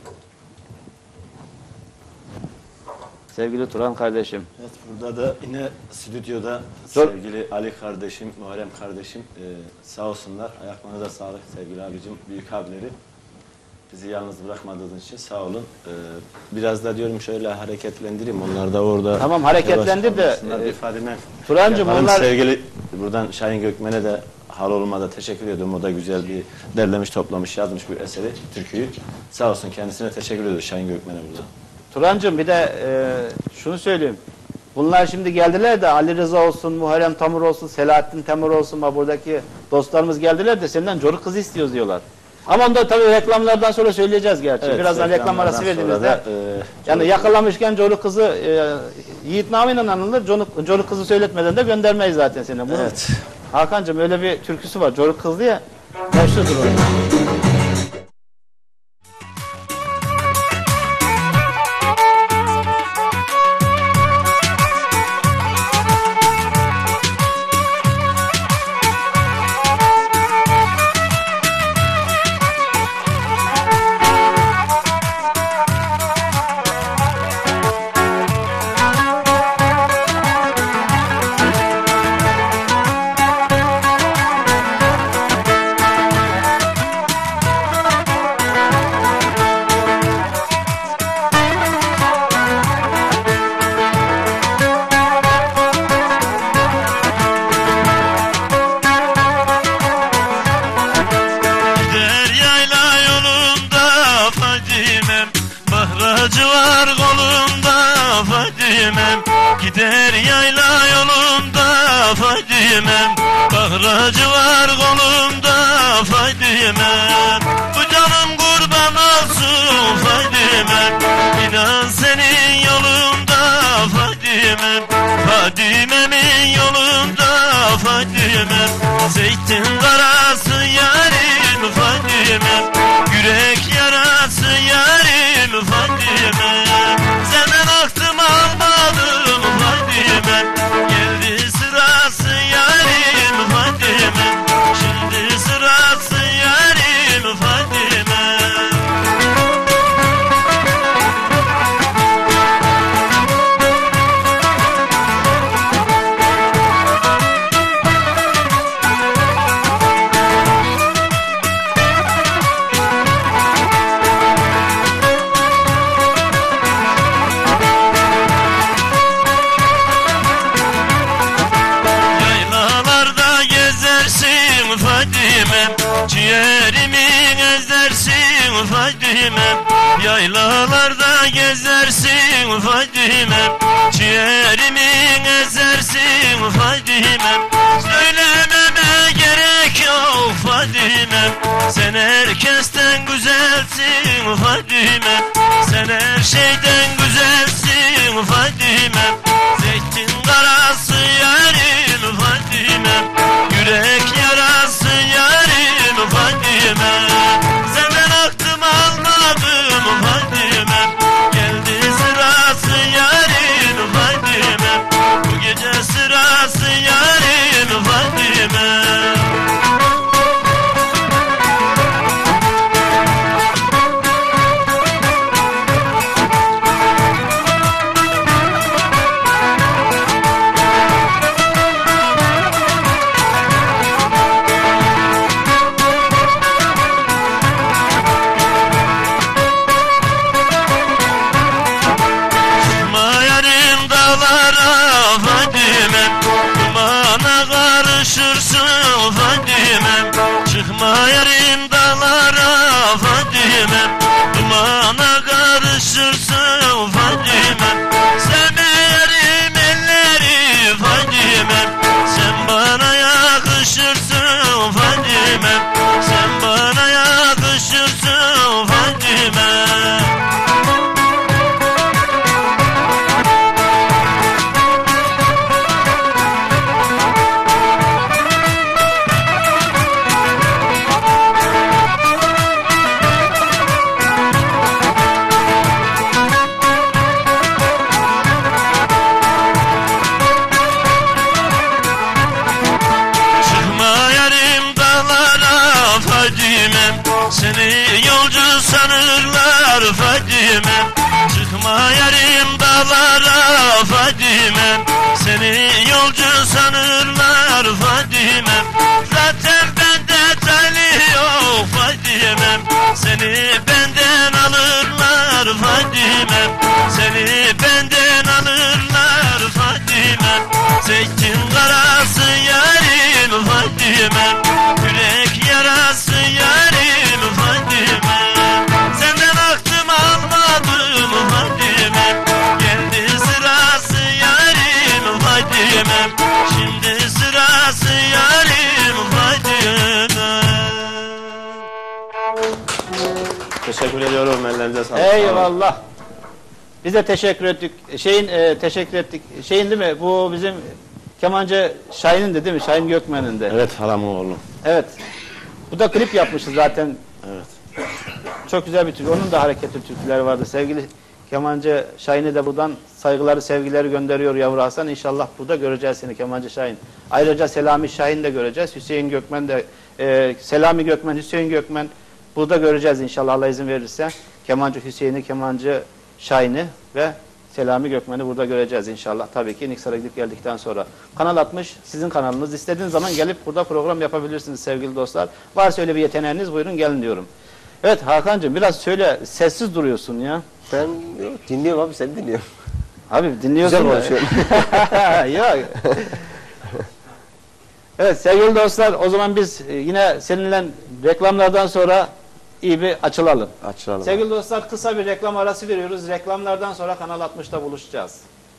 Sevgili Turan kardeşim. Evet, burada da yine stüdyoda Zor. sevgili Ali kardeşim, Muharrem kardeşim e, sağ olsunlar. Ayaklarına da sağlık sevgili abicim, büyük abileri. Bizi yalnız bırakmadığınız için sağ olun. Ee, biraz da diyorum şöyle hareketlendireyim. Onlar da orada... Tamam, hareketlendir de, e, e, bir Fadime Turancığım, yapalım. onlar- Sevgili buradan Şahin Gökmen'e de hal olmada teşekkür ediyorum. O da güzel bir derlemiş, toplamış, yazmış bir eseri, türküyü. Sağ olsun, kendisine teşekkür ediyoruz Şahin Gökmen'e burada. Turancığım, bir de e, şunu söyleyeyim. Bunlar şimdi geldiler de Ali Rıza olsun, Muharrem Tamur olsun, Selahattin Temur olsun, buradaki dostlarımız geldiler de senden Coruk kızı istiyoruz diyorlar. Ama onu da tabii reklamlardan sonra söyleyeceğiz gerçi. Evet, Birazdan reklam reklamlardan arası sonra verdiğimizde. da, e, yani Coruk- yakalamışken Coruk kızı e, Yiğit namıyla anılır. Coruk, Coruk kızı söyletmeden de göndermeyiz zaten seni. Bunun, Evet. Hakan'cığım öyle bir türküsü var. Coruk kız diye. Meşhurdur o. Gider yayla yolunda Fadimem, bahracı var kolunda Fadimem. Gider yayla yolunda Fadimem, bahracı var kolunda Fadimem. Bu canım kurban olsun Fadimem, inan senin yolunda Fadimem. Fadimemin yolunda Fadimem, zeytin karası yarim Fadimem, yürek yarası yarim Fadimem. Senden aklım almadım Fadimem, geldi sırası yarim Fadimem, şimdi sırası yarim Fadimem. Yaylalarda gezersin Fadimem, ciğerimi ezersin Fadimem. Yaylalarda gezersin Fadimem, ciğerimi ezersin Fadimem. Söylememe gerek yok Fadimem, sen herkesten güzelsin Fadimem. Sen her şeyden güzelsin Fadimem, zeytin karası yarim Fadimem, yürek yarası yarim Fadimem. Senden aklım almadım Fadimem, geldi sırası yarim Fadimem, bu gece sırası yarim Fadimem. Çıkma yarım dağlara Fadimem, dumana karışırsın Fadimem. Çıkma yarım dağlara Fadimem, dumana karışırsın Fadimem. Sevmeyelim elleri Fadimem, sen bana yakışırsın Fadimem. Sen bana yakışırsın Fadimem. Çıkma yarım dağlara Fadimem, seni yolcu sanırlar Fadimem. Çıkma yarım dağlara dağlara Fadime, seni yolcu sanırlar Fadime. Zaten bende tali yok Fadime, seni benden alırlar Fadime, seni benden alırlar Fadime. Zeytin karası yarim Fadime, yürek yarası yarim Fadime. Senden aklım almadım Fadime, geldi sırası yarim Fadime, şimdi sırası yarim Fadime. Teşekkür ediyorum. Ellerinize sağlık. Eyvallah. Biz de teşekkür ettik. Şeyin e, teşekkür ettik. Şeyin değil mi? Bu bizim kemancı Şahin'in de değil mi? Şahin Gökmen'in de. Evet, halamın oğlu. Evet. Bu da klip yapmışız zaten. Evet. Çok güzel bir türkü. Onun da hareketli türküleri vardı. Sevgili kemancı Şahin'e de buradan saygıları, sevgileri gönderiyor yavru Hasan. İnşallah burada göreceğiz seni kemancı Şahin. Ayrıca Selami Şahin de göreceğiz. Hüseyin Gökmen de, e, Selami Gökmen, Hüseyin Gökmen burada göreceğiz inşallah Allah izin verirse. Kemancı Hüseyin'i, kemancı Şahin'i ve Selami Gökmen'i burada göreceğiz inşallah. Tabii ki Niksar'a gidip geldikten sonra. Kanal altmış sizin kanalınız. İstediğiniz zaman gelip burada program yapabilirsiniz sevgili dostlar. Varsa öyle bir yeteneğiniz buyurun gelin diyorum. Evet Hakan'cığım biraz söyle, sessiz duruyorsun ya. Ben yok, dinliyorum abi, seni dinliyorum. Abi dinliyorsun. Güzel da. konuşuyorum. Yok. Evet sevgili dostlar o zaman biz yine seninle reklamlardan sonra iyi bir açılalım. Açılalım. Sevgili dostlar kısa bir reklam arası veriyoruz. Reklamlardan sonra Kanal altmışta buluşacağız.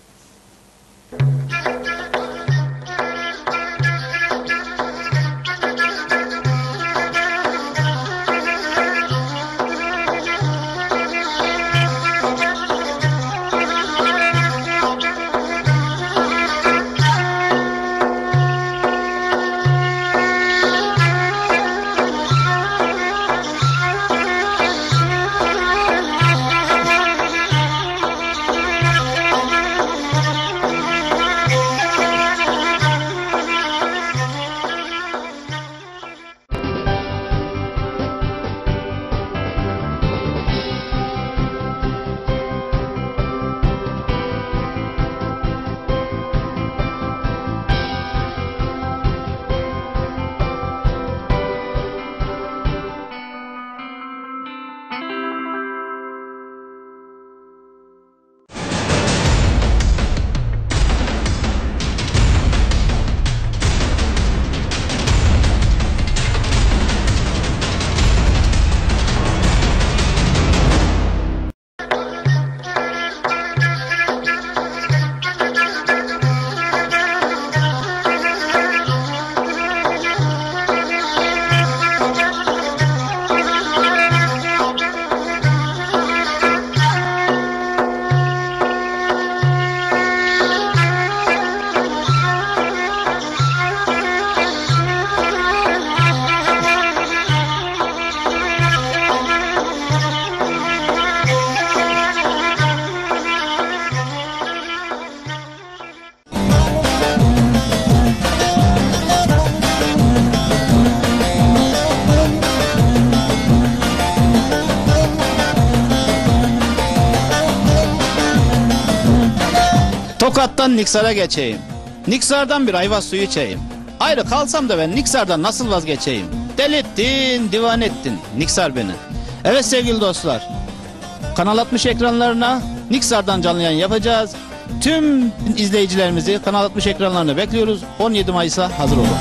Tokat'tan Niksar'a geçeyim. Niksar'dan bir ayva suyu içeyim. Ayrı kalsam da ben Niksar'dan nasıl vazgeçeyim? Delirttin, divan ettin Niksar beni. Evet sevgili dostlar. Kanal altmış ekranlarına Niksar'dan canlı yayın yapacağız. Tüm izleyicilerimizi Kanal altmış ekranlarına bekliyoruz. on yedi Mayıs'a hazır olun.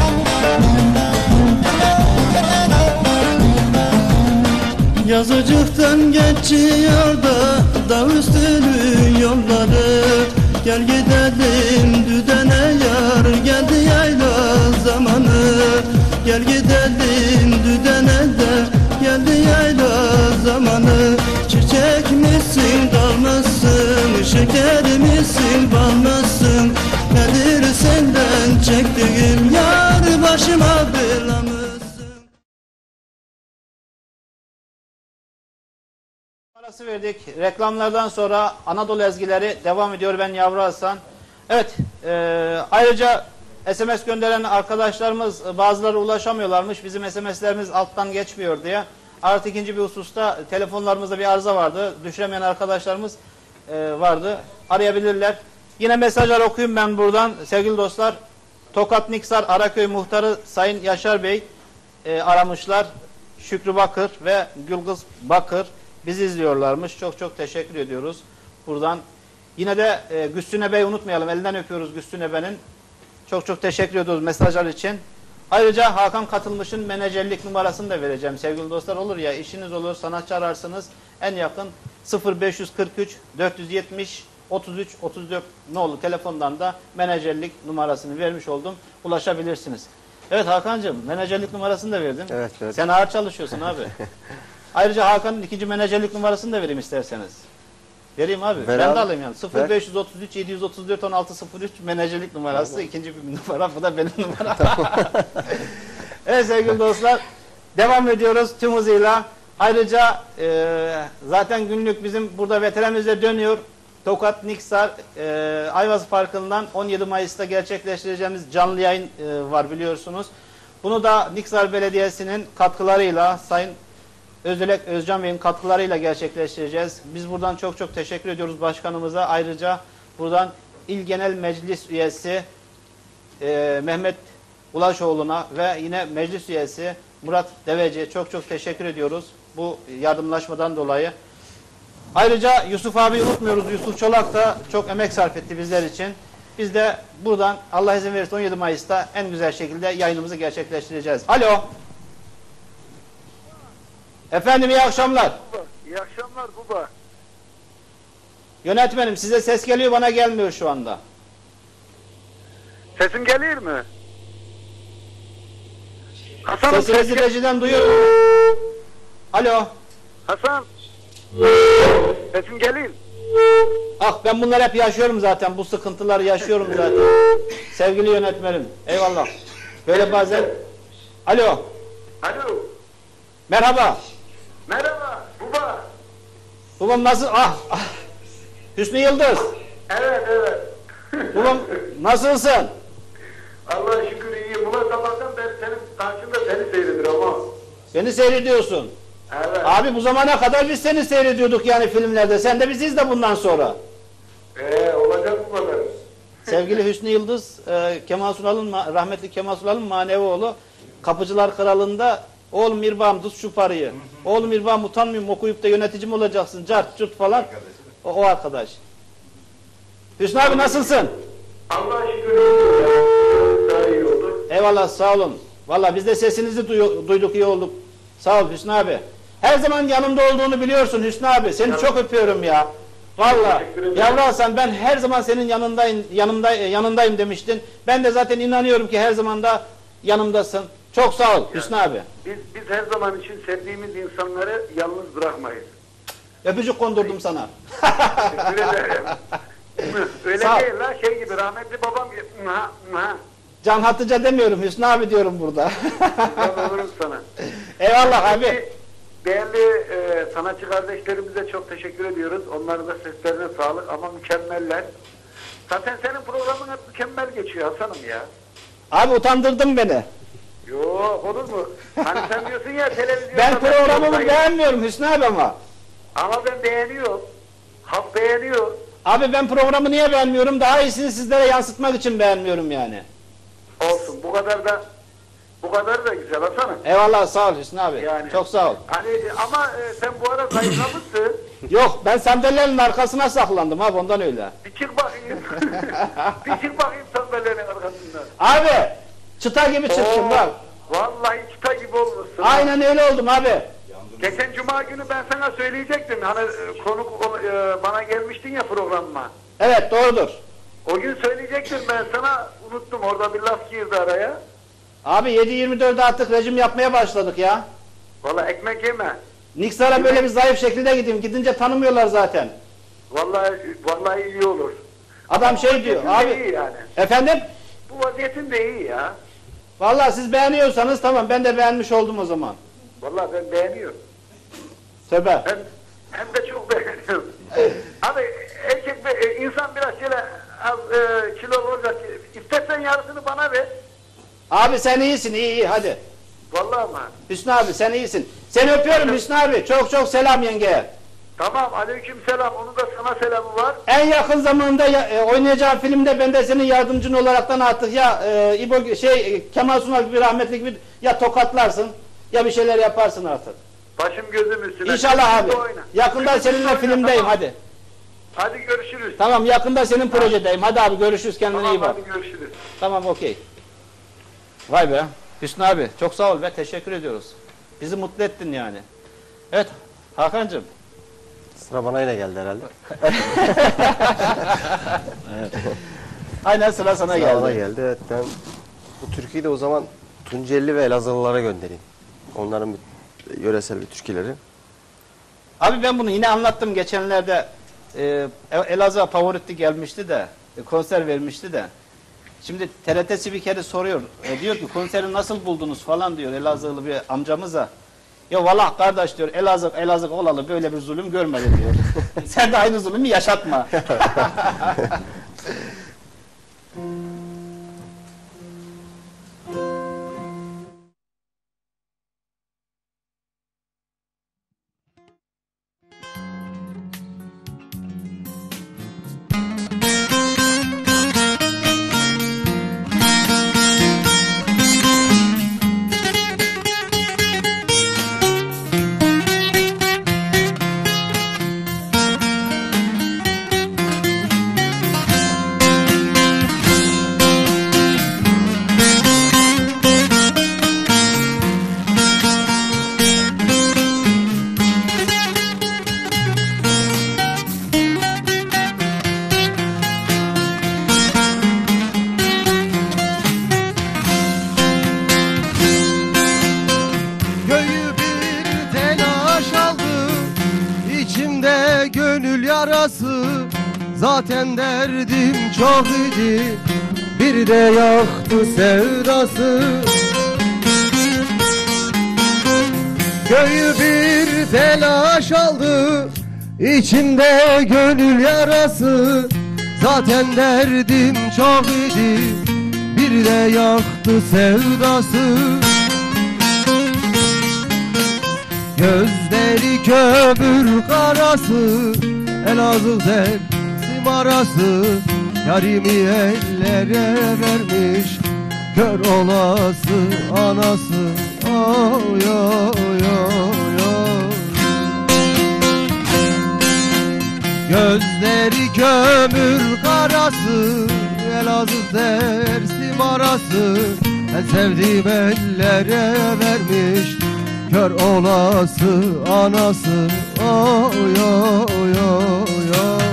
Yazıcıktan geçiyor da dağ üstünün yolları. Gel gidelim düdene yar, geldi yayla zamanı. Gel gidelim düdene de geldi yayla zamanı. Çiçek misin dalmasın, şeker misin balmasın. Nedir senden çektiğim yar, başıma bela mısın? Arası verdik. Reklamlardan sonra Anadolu ezgileri devam ediyor. Ben Yavru Hasan. Evet. E, ayrıca S M S gönderen arkadaşlarımız bazıları ulaşamıyorlarmış. Bizim S M S'lerimiz alttan geçmiyor diye. Artı ikinci bir hususta telefonlarımızda bir arıza vardı. Düşüremeyen arkadaşlarımız e, vardı. Arayabilirler. Yine mesajlar okuyayım ben buradan. Sevgili dostlar, Tokat Niksar Araköy Muhtarı Sayın Yaşar Bey e, aramışlar. Şükrü Bakır ve Gülkız Bakır bizi izliyorlarmış. Çok çok teşekkür ediyoruz. Buradan yine de e, Güstüne Bey unutmayalım. Elinden öpüyoruz Güstüne Bey'in. Çok çok teşekkür ediyoruz mesajlar için. Ayrıca Hakan Katılmış'ın menajerlik numarasını da vereceğim. Sevgili dostlar, olur ya işiniz olur, sanatçı ararsınız. En yakın sıfır beş yüz kırk üç dört yüz yetmiş otuz üç otuz dört nolu telefondan da menajerlik numarasını vermiş oldum. Ulaşabilirsiniz. Evet Hakan'cığım, menajerlik numarasını da verdim. Evet, evet. Sen ağır çalışıyorsun abi. Ayrıca Hakan'ın ikinci menajerlik numarasını da vereyim isterseniz. Vereyim abi. Ver ben abi. de alayım yani. sıfır beş yüz otuz üç yedi yüz otuz dört on altı sıfır üç menajerlik numarası. Tamam. İkinci bir numara. Bu da benim numaram. Evet sevgili dostlar. Devam ediyoruz tüm hızıyla. Ayrıca e, zaten günlük bizim burada veteranımızda dönüyor. Tokat Niksar e, Ayvaz Parkı'ndan on yedi Mayıs'ta gerçekleştireceğimiz canlı yayın e, var biliyorsunuz. Bunu da Niksar Belediyesi'nin katkılarıyla, Sayın Özdilek Özcan Bey'in katkılarıyla gerçekleştireceğiz. Biz buradan çok çok teşekkür ediyoruz başkanımıza. Ayrıca buradan İl Genel Meclis Üyesi e, Mehmet Ulaşoğlu'na ve yine meclis üyesi Murat Deveci'ye çok çok teşekkür ediyoruz bu yardımlaşmadan dolayı. Ayrıca Yusuf abi unutmuyoruz. Yusuf Çolak da çok emek sarf etti bizler için. Biz de buradan Allah izin verirse on yedi Mayıs'ta en güzel şekilde yayınımızı gerçekleştireceğiz. Alo. Efendim iyi akşamlar. İyi akşamlar baba. Yönetmenim size ses geliyor, bana gelmiyor şu anda. Sesim gelir mi? Hasan'ım Sesinizi ses gel- rejiden duyuyorum. Alo. Hasan. Sesim gelir. Ah ben bunları hep yaşıyorum zaten. Bu sıkıntıları yaşıyorum zaten. Sevgili yönetmenim. Eyvallah. Böyle bazen. Alo. Alo. Merhaba. Merhaba baba. Babam nasıl? Ah. ah. Hüsnü Yıldız. Evet evet. Babam nasılsın? Allah'a şükür iyiyim. Ulan sabahtan beri senin karşında seni seyredilir ama. Beni seyrediyorsun. Evet. Abi bu zamana kadar biz seni seyrediyorduk yani filmlerde. Sen de bizi izle bundan sonra. Eee olacak bu kadar. Sevgili Hüsnü Yıldız, e, Kemal Sunal'ın, rahmetli Kemal Sunal'ın manevi oğlu. Kapıcılar Kralı'nda oğlum İrbağım tut şu parayı. Oğlum İrbağım utanmıyorum okuyup da yönetici mi olacaksın? Cart curt falan. O, o arkadaş. Hüsnü abi nasılsın? Allah'a şükür iyiyim. Daha iyi oldu. Eyvallah sağ olun. Valla biz de sesinizi duy- duyduk iyi olduk. Sağ ol Hüsnü abi. Her zaman yanımda olduğunu biliyorsun Hüsnü abi. Seni çok öpüyorum ya. Valla Teşekkür ederim. yavru Hasan ben her zaman senin yanındayım, yanımda, yanındayım demiştin. Ben de zaten inanıyorum ki her zaman da yanımdasın. Çok sağ ol Hüsnü abi. Biz, biz her zaman için sevdiğimiz insanları yalnız bırakmayız. Öpücük kondurdum sana. Teşekkür ederim. Öyle Sağ ol. değil la şey gibi rahmetli babam gibi. Mha, mha. Can Hatıca demiyorum Hüsnü abi diyorum burada. Ben olurum sana. Eyvallah abi. Şimdi değerli e, sanatçı kardeşlerimize çok teşekkür ediyoruz. Onların da seslerine sağlık ama mükemmeller. Zaten senin programın hep mükemmel geçiyor Hasan'ım ya. Abi utandırdın beni. Yok olur mu? Hani sen diyorsun ya televizyonda... Ben programımı ben- beğenmiyorum Hüsnü abi ama. Ama ben beğeniyorum. Halk beğeniyor. Abi ben programı niye beğenmiyorum? Daha iyisini sizlere yansıtmak için beğenmiyorum yani. Olsun bu kadar da bu kadar da güzel Hasan'ım. Eyvallah sağ ol Hüsnü abi. Yani. Çok sağ ol. Hani ama e, sen bu ara zayıflamışsın. Yok ben sandalyenin arkasına saklandım abi ondan öyle. Bir çık bakayım. Bir çık bakayım sandalyenin arkasından. Abi çıta gibi çıktım Oo, bak. Vallahi çıta gibi olmuşsun. Aynen öyle oldum abi. Geçen cuma günü ben sana söyleyecektim. Hani e, konuk e, bana gelmiştin ya programıma. Evet doğrudur. O gün söyleyecektim ben sana, unuttum. Orada bir laf girdi araya. Abi yedi yirmi dörtte artık rejim yapmaya başladık ya. Vallahi ekmek yeme. Niksar'a böyle bir zayıf şekilde gideyim. Gidince tanımıyorlar zaten. Vallahi vallahi iyi olur. Adam şey diyor Vaziyetin de abi. iyi yani. Efendim? Bu vaziyetin de iyi ya. Vallahi siz beğeniyorsanız tamam ben de beğenmiş oldum o zaman. Vallahi ben beğeniyorum. Tövbe. Hem, hem de çok beğeniyorum. Abi erkek be, insan biraz şöyle az e, kilo olacak. İstersen yarısını bana ver. Abi sen iyisin iyi iyi hadi. Vallahi ama. Hüsnü abi sen iyisin. Seni öpüyorum Hüsnü abi. Çok çok selam yengeye. Tamam, aleykümselam. Onun da sana selamı var. En yakın zamanda ya, e, oynayacağım filmde ben de senin yardımcın olaraktan artık ya e, İbo şey e, Kemal Sunal gibi rahmetli gibi ya tokatlarsın ya bir şeyler yaparsın artık. Başım gözüm üstüne. İnşallah abi. Oyna. Yakında Bütün seninle oyna, filmdeyim tamam. hadi. Hadi görüşürüz. Tamam yakında senin projedeyim. Hadi abi görüşürüz, kendine Tamam, iyi bak. hadi görüşürüz. Tamam okey. Vay be Hüsnü abi çok sağ ol be, teşekkür ediyoruz. Bizi mutlu ettin yani. Evet Hakan'cığım. Sıra bana yine geldi herhalde. Aynen sıra sana Sıra geldi. bana geldi. Evet, ben bu türküyü de o zaman Tunceli ve Elazığlılara göndereyim. Onların bir, yöresel bir türküleri. Abi ben bunu yine anlattım geçenlerde. E, Elazığ'a Pavarotti gelmişti de e, konser vermişti de. Şimdi T R T spikeri soruyor. E, diyor ki konseri nasıl buldunuz falan diyor Elazığlı bir amcamıza. Ya vallahi kardeş diyor Elazığ Elazığ olalı böyle bir zulüm görmedi diyor. Sen de aynı zulümü yaşatma. Köyü bir telaş aldı, içimde gönül yarası. Zaten derdim çok idi, bir de yaktı sevdası. Köyü bir telaş aldı, içimde gönül yarası. Zaten derdim çok idi, bir de yaktı sevdası. Gözleri kömür karası, Elazığ dersim arası. Yarimi ellere vermiş, kör olası anası. Oy oy oy oy. Gözleri kömür karası, Elazığ dersim arası. En sevdiğim ellere vermiş, kör olası anası. Oy oy oy oy.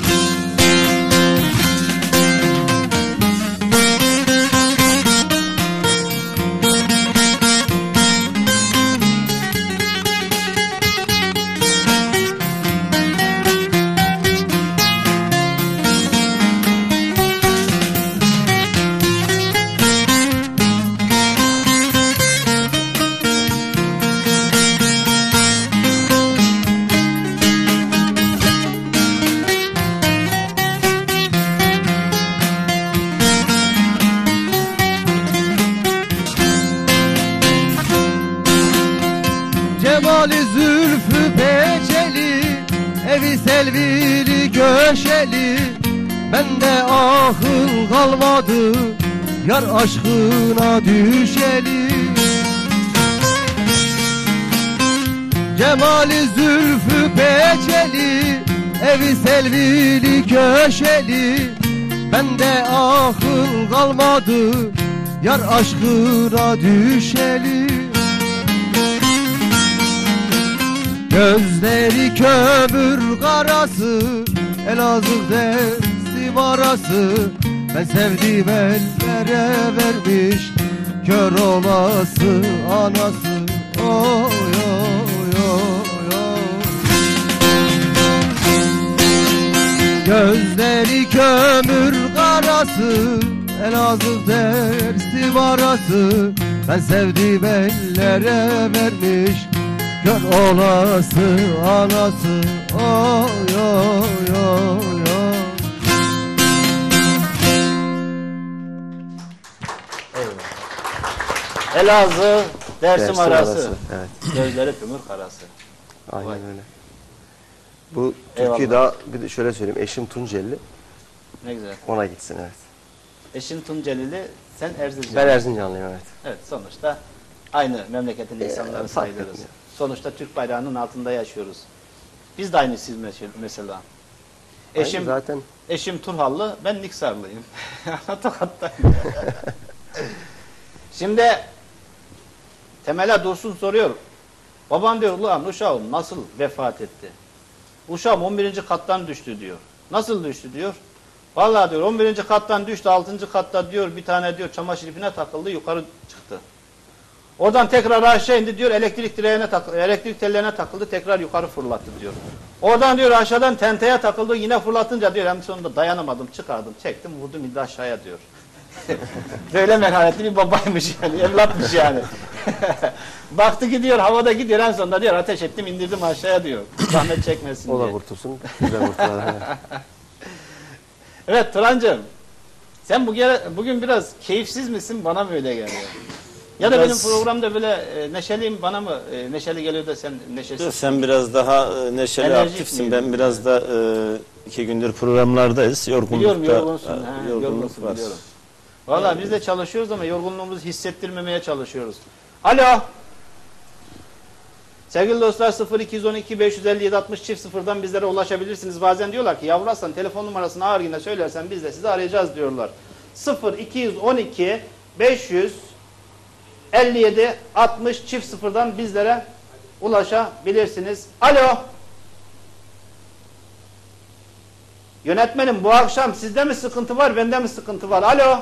Cemali zülfü peçeli, evi selvili köşeli. Bende akıl kalmadı, yar aşkına düşeli. Cemali zülfü peçeli, evi selvili köşeli. Bende akıl kalmadı, yar aşkına düşeli. Gözleri kömür karası, Elazığ dersim arası. Ben sevdiğim ellere vermiş, kör olası anası. Oy oy oy oy. Gözleri kömür karası, Elazığ dersim arası. Ben sevdiğim ellere vermiş, kör olası anası. Oy oy oy oy. Elazığ Dersim Dersim arası. arası, evet. Gözleri kömür karası. Aynen Vay. öyle. Bu Eyvallah. türküyü daha bir de şöyle söyleyeyim. Eşim Tuncelli. Ne güzel. Ona gitsin evet. Eşin Tuncelili, sen Erzincan. Ben Erzincanlıyım evet. Evet, sonuçta aynı memleketin insanları fark sayılırız. etmiyor. Sonuçta Türk bayrağının altında yaşıyoruz. Biz de aynısıyız mes- mesela. Aynı Eşim zaten. eşim Turhallı, ben Niksarlıyım. Tokat'tayım. Şimdi Temel'e Dursun soruyor. Baban diyor, ulan uşağım nasıl vefat etti? Uşağım on birinci kattan düştü diyor. Nasıl düştü diyor. Vallahi diyor on birinci kattan düştü, altıncı katta diyor bir tane diyor çamaşır ipine takıldı, yukarı çıktı. Oradan tekrar aşağı indi diyor, elektrik direğine takıldı, elektrik tellerine takıldı, tekrar yukarı fırlattı diyor. Oradan diyor aşağıdan tenteye takıldı, yine fırlatınca diyor hem sonunda dayanamadım, çıkardım, çektim, vurdum indi aşağıya diyor. Böyle merhametli bir babaymış yani, evlatmış yani. Baktı gidiyor, havada gidiyor, en sonunda diyor ateş ettim, indirdim aşağıya diyor. Zahmet çekmesin O da diye. kurtulsun. Güzel kurtular. Evet Turancığım, sen bu gere, bugün biraz keyifsiz misin? Bana mı öyle geliyor? Ya da Biraz- benim programda böyle e, neşeliyim, bana mı e, neşeli geliyor da sen neşesiz? Sen biraz daha e, neşeli, Enerjik aktifsin. miydin? Ben biraz da e, iki gündür programlardayız. Yorgunlukta, Biliyorum yorgunsun, e, ha, yorgunluk yorgunsun var. biliyorum. Valla biz de çalışıyoruz ama yorgunluğumuzu hissettirmemeye çalışıyoruz. Alo. Sevgili dostlar sıfır iki on iki beş yüz elli yedi altmış çift sıfırdan bizlere ulaşabilirsiniz. Bazen diyorlar ki yavru aslan telefon numarasını ağır yine söylersen biz de sizi arayacağız diyorlar. sıfır iki on iki beş yüz elli yedi altmış çift sıfırdan bizlere ulaşabilirsiniz. Alo. Yönetmenim bu akşam sizde mi sıkıntı var, bende mi sıkıntı var? Alo.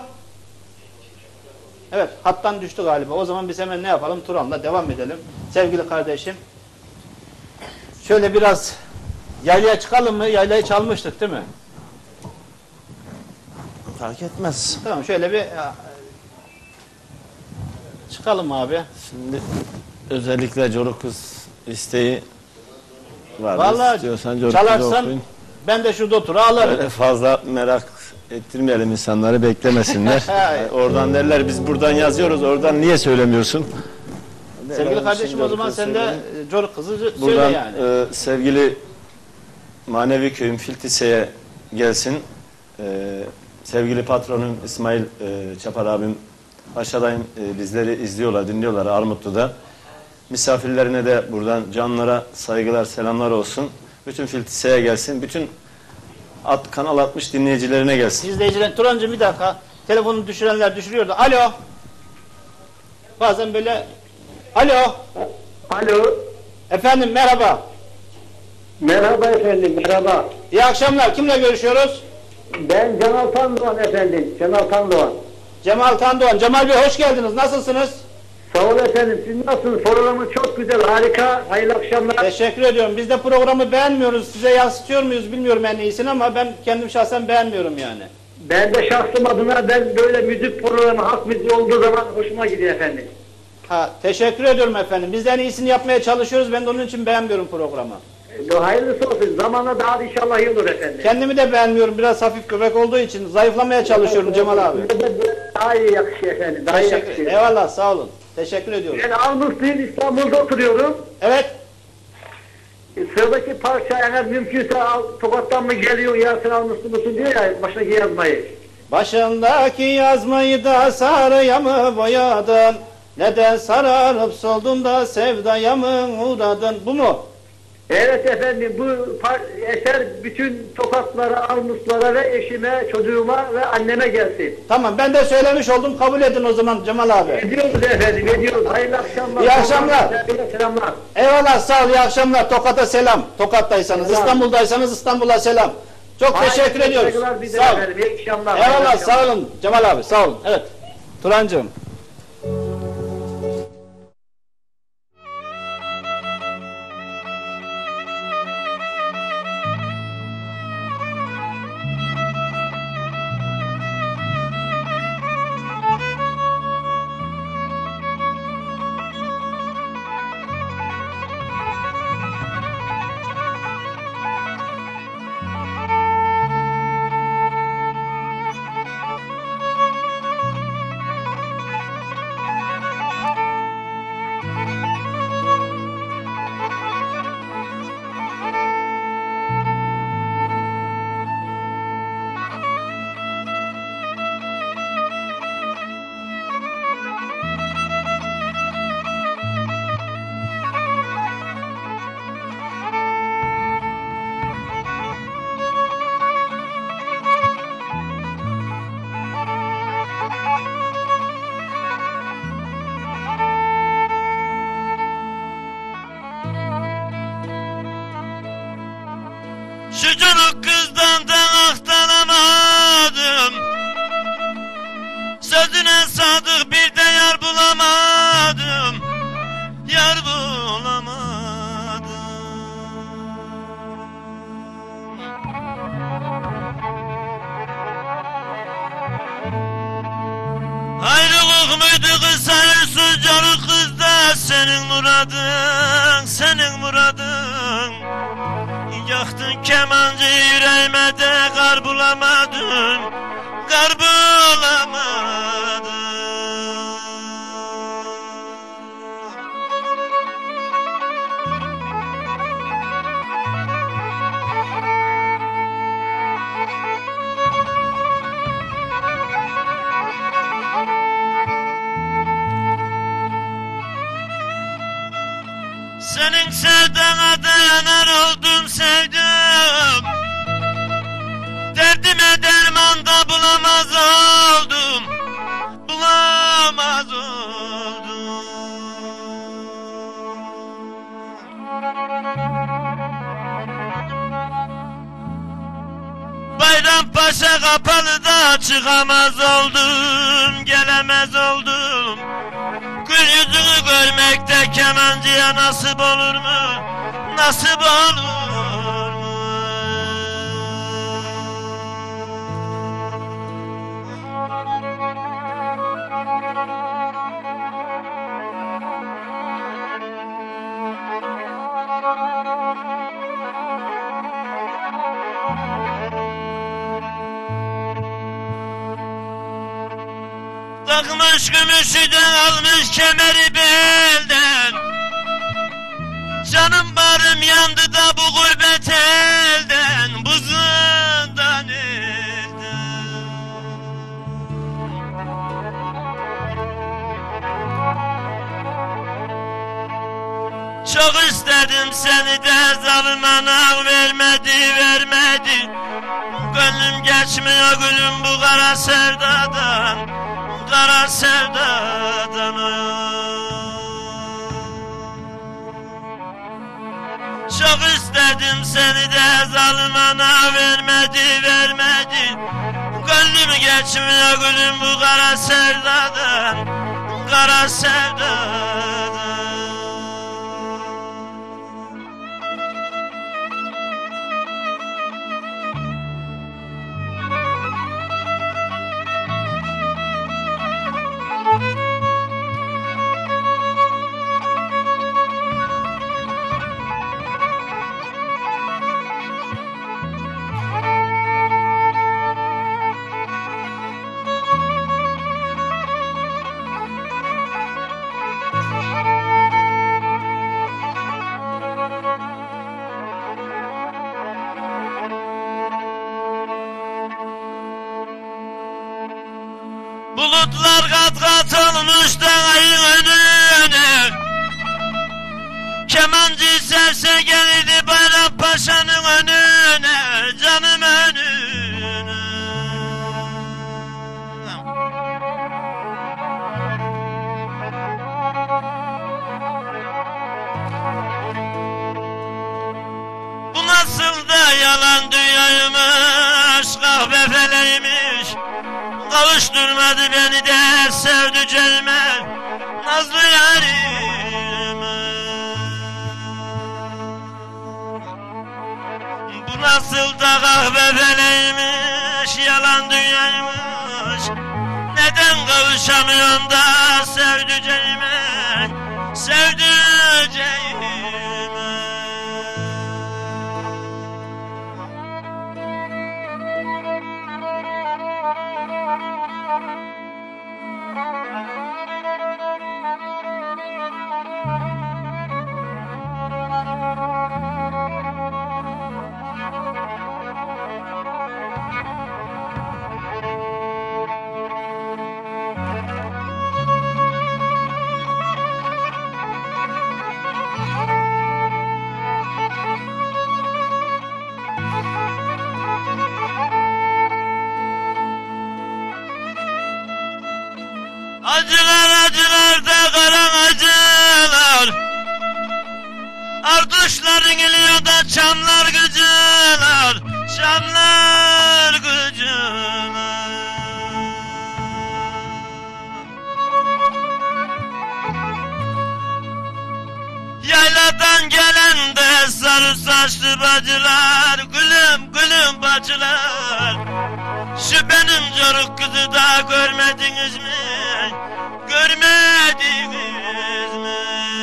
Evet, hattan düştü galiba. O zaman biz hemen ne yapalım? Turan'la devam edelim. Sevgili kardeşim. Şöyle biraz yaylaya çıkalım mı? Yaylayı çalmıştık değil mi? Fark etmez. Tamam, şöyle bir ya, çıkalım abi. Şimdi özellikle Coruk Kız isteği var. Vallahi İstiyorsan Coruk Kız'ı çalarsan okuyun. ben de şurada otur ağlarım. Öyle fazla merak ettirmeyelim insanları, beklemesinler. Yani oradan derler biz buradan yazıyoruz, oradan niye söylemiyorsun? Sevgili Ben kardeşim şimdi o zaman Coruk sen Kız'ı de söyleyeyim. e, Coruk Kızı söyle Buradan yani. e, sevgili manevi köyüm Filtise'ye gelsin. E, sevgili patronum İsmail e, Çapar abim aşağıdayım, e, bizleri izliyorlar, dinliyorlar Armutlu'da. Misafirlerine de buradan canlara saygılar, selamlar olsun. Bütün Filtise'ye gelsin. Bütün at, Kanal altmış dinleyicilerine gelsin. İzleyiciler, Turancığım bir dakika. Telefonu düşürenler düşürüyor da. Alo. Bazen böyle. Alo. Alo. Efendim merhaba. Merhaba efendim, merhaba. İyi akşamlar. Kimle görüşüyoruz? Ben Cemal Tandoğan efendim, Cemal Tandoğan. Cemal Tandoğan. Cemal Bey hoş geldiniz. Nasılsınız? Sağ ol efendim, siz nasılsınız? Programı çok güzel, harika, hayırlı akşamlar. Teşekkür ediyorum. Biz de programı beğenmiyoruz. Size yansıtıyor muyuz bilmiyorum en iyisini ama ben kendim şahsen beğenmiyorum yani. Ben de şahsım adına ben böyle müzik programı, halk müziği olduğu zaman hoşuma gidiyor efendim. Ha, teşekkür ediyorum efendim. Biz de en iyisini yapmaya çalışıyoruz. Ben de onun için beğenmiyorum programı. E, Hayırlısı olsun, zamanla daha da inşallah iyi olur efendim. Kendimi de beğenmiyorum. Biraz hafif göbek olduğu için zayıflamaya çalışıyorum Cemal abi. Daha iyi yakışıyor efendim, daha iyi Teşekkür, yakışıyor. eyvallah sağ olun. Teşekkür ediyorum. Ben Armutluyum, İstanbul'da oturuyorum. Evet. E, Sıradaki parça eğer mümkünse al, Tokat'tan mı geliyor, yarısın almışsın mısın diyor ya baştaki yazmayı. Başındaki yazmayı da sarıya mı boyadın? Neden sararıp soldun da sevdaya mı uğradın? Bu mu? Evet efendim, bu par- eser bütün Tokatlara, Armutlara ve eşime, çocuğuma ve anneme gelsin. Tamam ben de söylemiş oldum. Kabul edin o zaman Cemal abi. Ediyoruz efendim, ediyoruz. Hayırlı akşamlar. İyi akşamlar. Sevgiyle selamlar. Eyvallah sağ ol iyi akşamlar. Tokat'a selam. Tokat'taysanız, Selam. İstanbul'daysanız İstanbul'a selam. Çok Hayırlı teşekkür ediyoruz. saygılar bize Sağ ol. efendim. İyi akşamlar. Eyvallah Hayırlı akşamlar. sağ olun Cemal abi sağ olun. Evet. Turancığım. Şu çocuk kızdan da aktaramadım. Sözüne sadık bir de yar bulamadım. Yar bulamadım. Ayrılık mıydı kısa yüzsüz canı kızda, senin muradın, senin muradın. Yaktın kemancı yüreğime de kar bulamadın, kar bulamadın. Senin sevdana dayanar oldum sevdim. Derdime derman da bulamaz oldum, bulamaz oldum. Bayrampaşa kapalı da çıkamaz oldum, gelemez oldum. Gül yüzünü görmekte kemancıya nasip olur mu? Nasip olur mu? Takmış gümüşüden almış kemeri belden. Canım barım yandı da bu gurbet elden, bu zindan elden. Çok istedim seni de zalim anam vermedi, vermedi. Gönlüm geçmiyor gülüm bu kara sevdadan, kara sevdadan. Çok istedim seni de zalim ana vermedi, vermedi. Gönlüm geçmiyor gülüm bu kara sevdadan, kara sevdadan. Bulutlar kat kat olmuş da ayın önüne. Kemancı serse gelirdi Bayrampaşa'nın önüne, canım önüne. Bu nasıl da yalan dünyaymış, kahve feleğiymiş. Kavuşturmadı beni de sevdiceğime, nazlı yarime. Bu nasıl da kahve feleğiymiş, yalan dünyaymış. Neden kavuşamıyorum da sevdiceğime, sevdiceğime. Acılar acılar da karan acılar. Arduşların geliyor da çamlar gıcılar. Şu benim çocuk kızı da görmediniz mi? Görmediniz mi?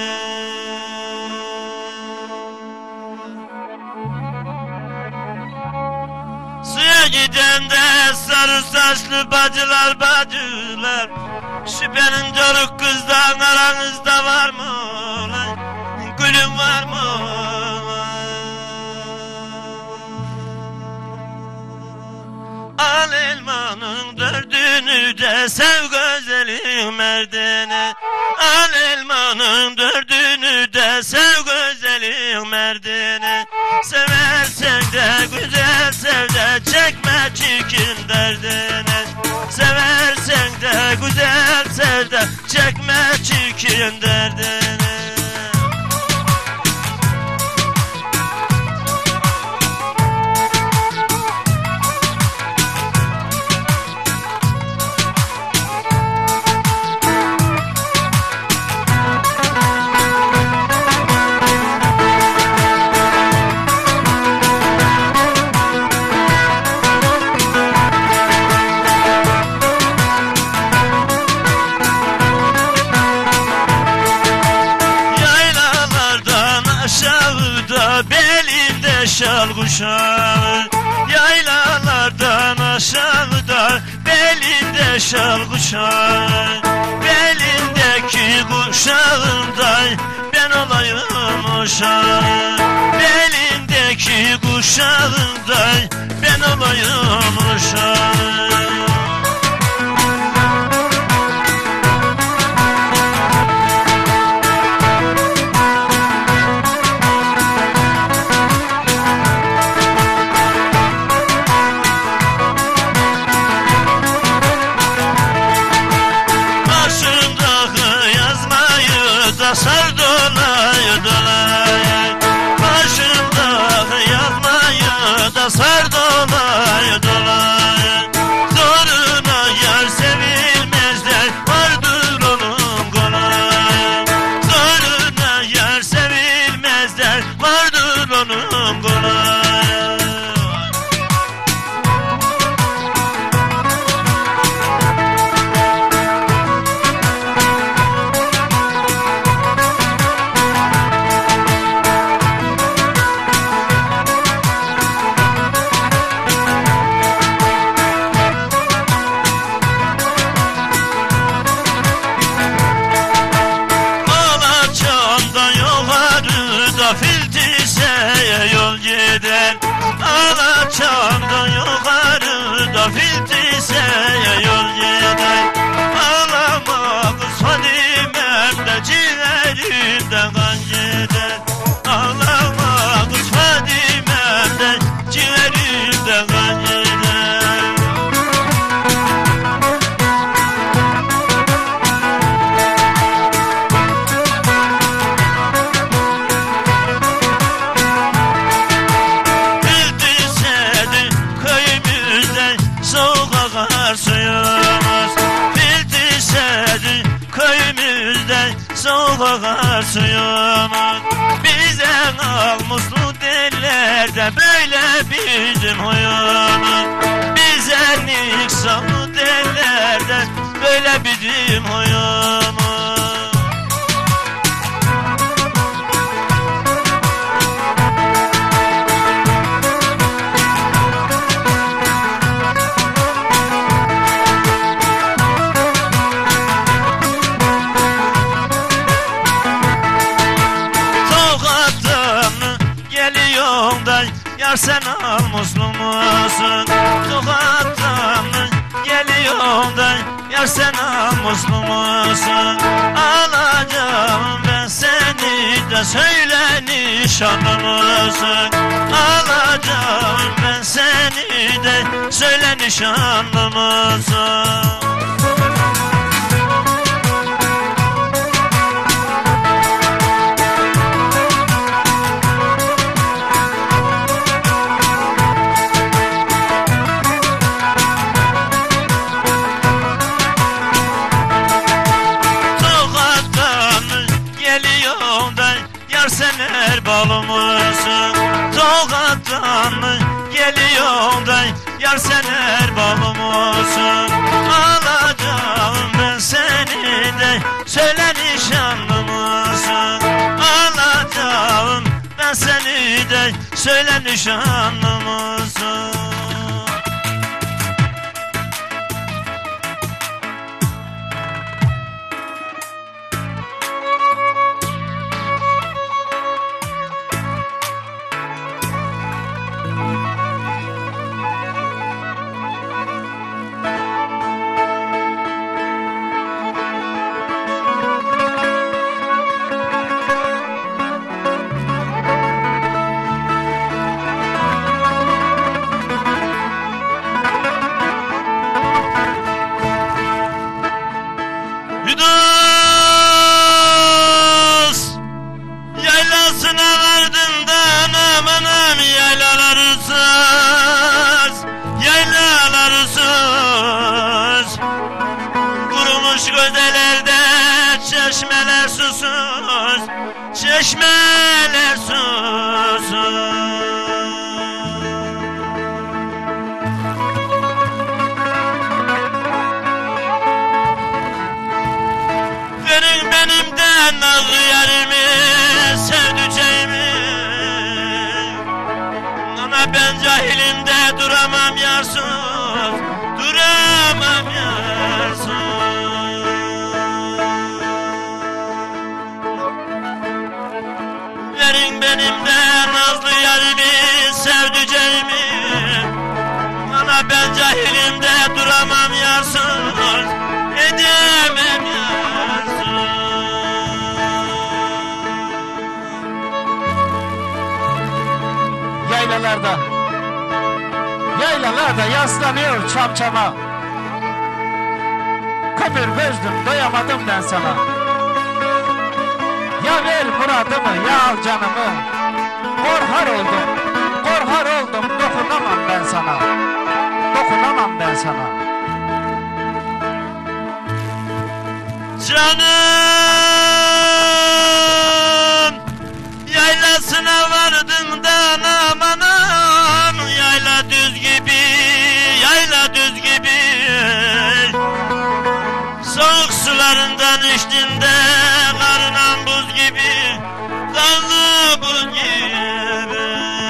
Suya giden de sarı saçlı bacılar bacılar, şu benim çocuk kızdan aranızda var mı lan? Gülüm var mı? Al elmanın dördünü de sev güzelim merdene. Al elmanın dördünü de sev güzelim merdene. Seversen de güzel sev de çekme çirkin derdine. Seversen de güzel sev de çekme çirkin derdine. Belinde şal kuşağı, yaylalardan aşağıda belinde şal kuşağı. Belindeki kuşağında ben olayım uşağı. Belindeki kuşağında ben olayım uşağı. Sar dolayı dolayı, başımda yazmayı da sar dolayı dolayı. Zoruna yar sevilmezler, vardır onun kolayı. Zoruna yar sevilmezler, vardır onun kolayı. Filtriseye yol gider, Alaçam'dan yukarıda Filtriseye yol gider. Ağlama kız Fadime'm de ciğerimden kan gider. Ağlama kız Fadime'm de ciğerimden kan gider. Suyumuz Filtrisedi köyümüzden soğuk akar suyumuz. Bize al muslu derler böyle bizim huyumuz. Bize niksanlı derler böyle bizim huyumuz. Yar sen al muslu musun? Sokaktan geliyorum da yar sen al muslu musun? Alacağım ben seni de söyle nişanlı mısın? Alacağım ben seni de söyle nişanlı mısın? Sen er balımısın, Tokat'tan geliyor da yar sen erbabım olsun. Alacağım ben seni de söyle nişanlım olsun. Alacağım ben seni de söyle nişanlım olsun. Yunus yaylasına vardın da anam anam yaylalar ıssız, yaylalar ıssız. Kurumuş gözelerde çeşmeler susuz, çeşmeler susuz. Benimden nazlı yarimi, sevdiceğimi. Ana ben cahilinde duramam yarsız, duramam yarsız. Verin benimden nazlı yarimi, sevdiceğimi. Ana ben cahilimde duramam yarsız, edemem yarsız. Yaylalarda, yaylalarda yaslanıyor çamçama. Kömür gözlüm doyamadım ben sana. Ya ver muradımı ya al canımı. Korhar oldum, korhar oldum, dokunamam ben sana. Dokunamam ben sana. Canım yaylasına vardın da anam anam, yayla düz gibi, yayla düz gibi. Soğuk sularından içtin de karınan buz gibi, kanlı buz gibi.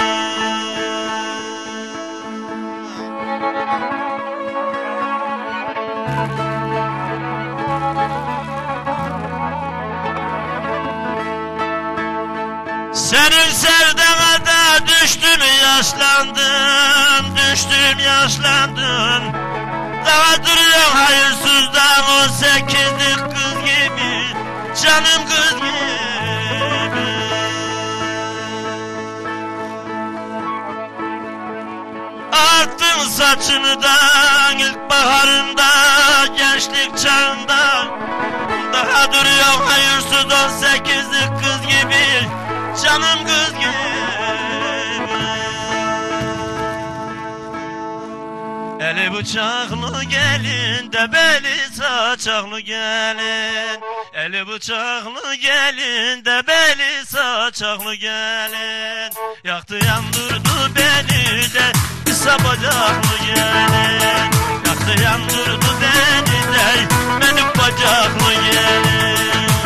Senin sevdana da düştüm yaşlandım, düştüm yaşlandım. Daha duruyor hayırsızdan on sekizlik kız gibi, canım kız gibi. Arttın saçını da ilkbaharında, gençlik çağında. Daha duruyor hayırsız on sekizlik kız gibi, canım kız gibi. Eli bıçaklı gelin de beli saçaklı gelin. Eli bıçaklı gelin de beli saçaklı gelin. Yaktı yandırdı beni de kısa bacaklı gelin. Yaktı yandırdı beni de benim bacaklı gelin.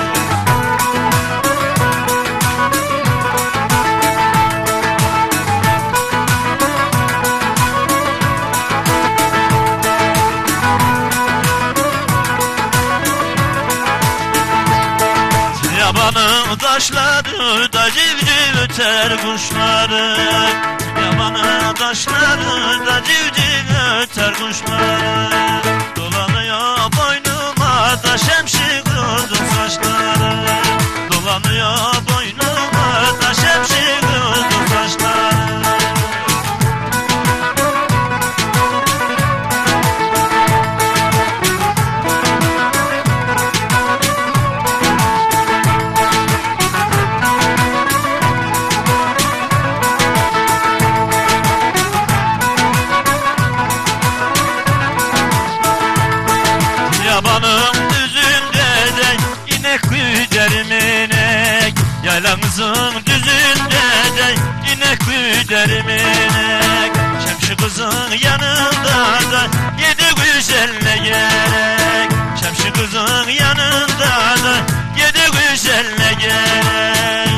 Yabanın taşları da civciv öter kuşları. Yabanın taşları da civciv öter kuşları. Dolanıyor boynuma da şemşik uzun saçları. Dolanıyor boynuma da şemşik uzun saçları. Yabanın düzünde de inek güderim inek. Yaylamızın düzünde de inek güderim inek. Şemşi kızın yanında da yedi güzelle gerek. Şemşi kızın yanında da yedi güzelle gerek.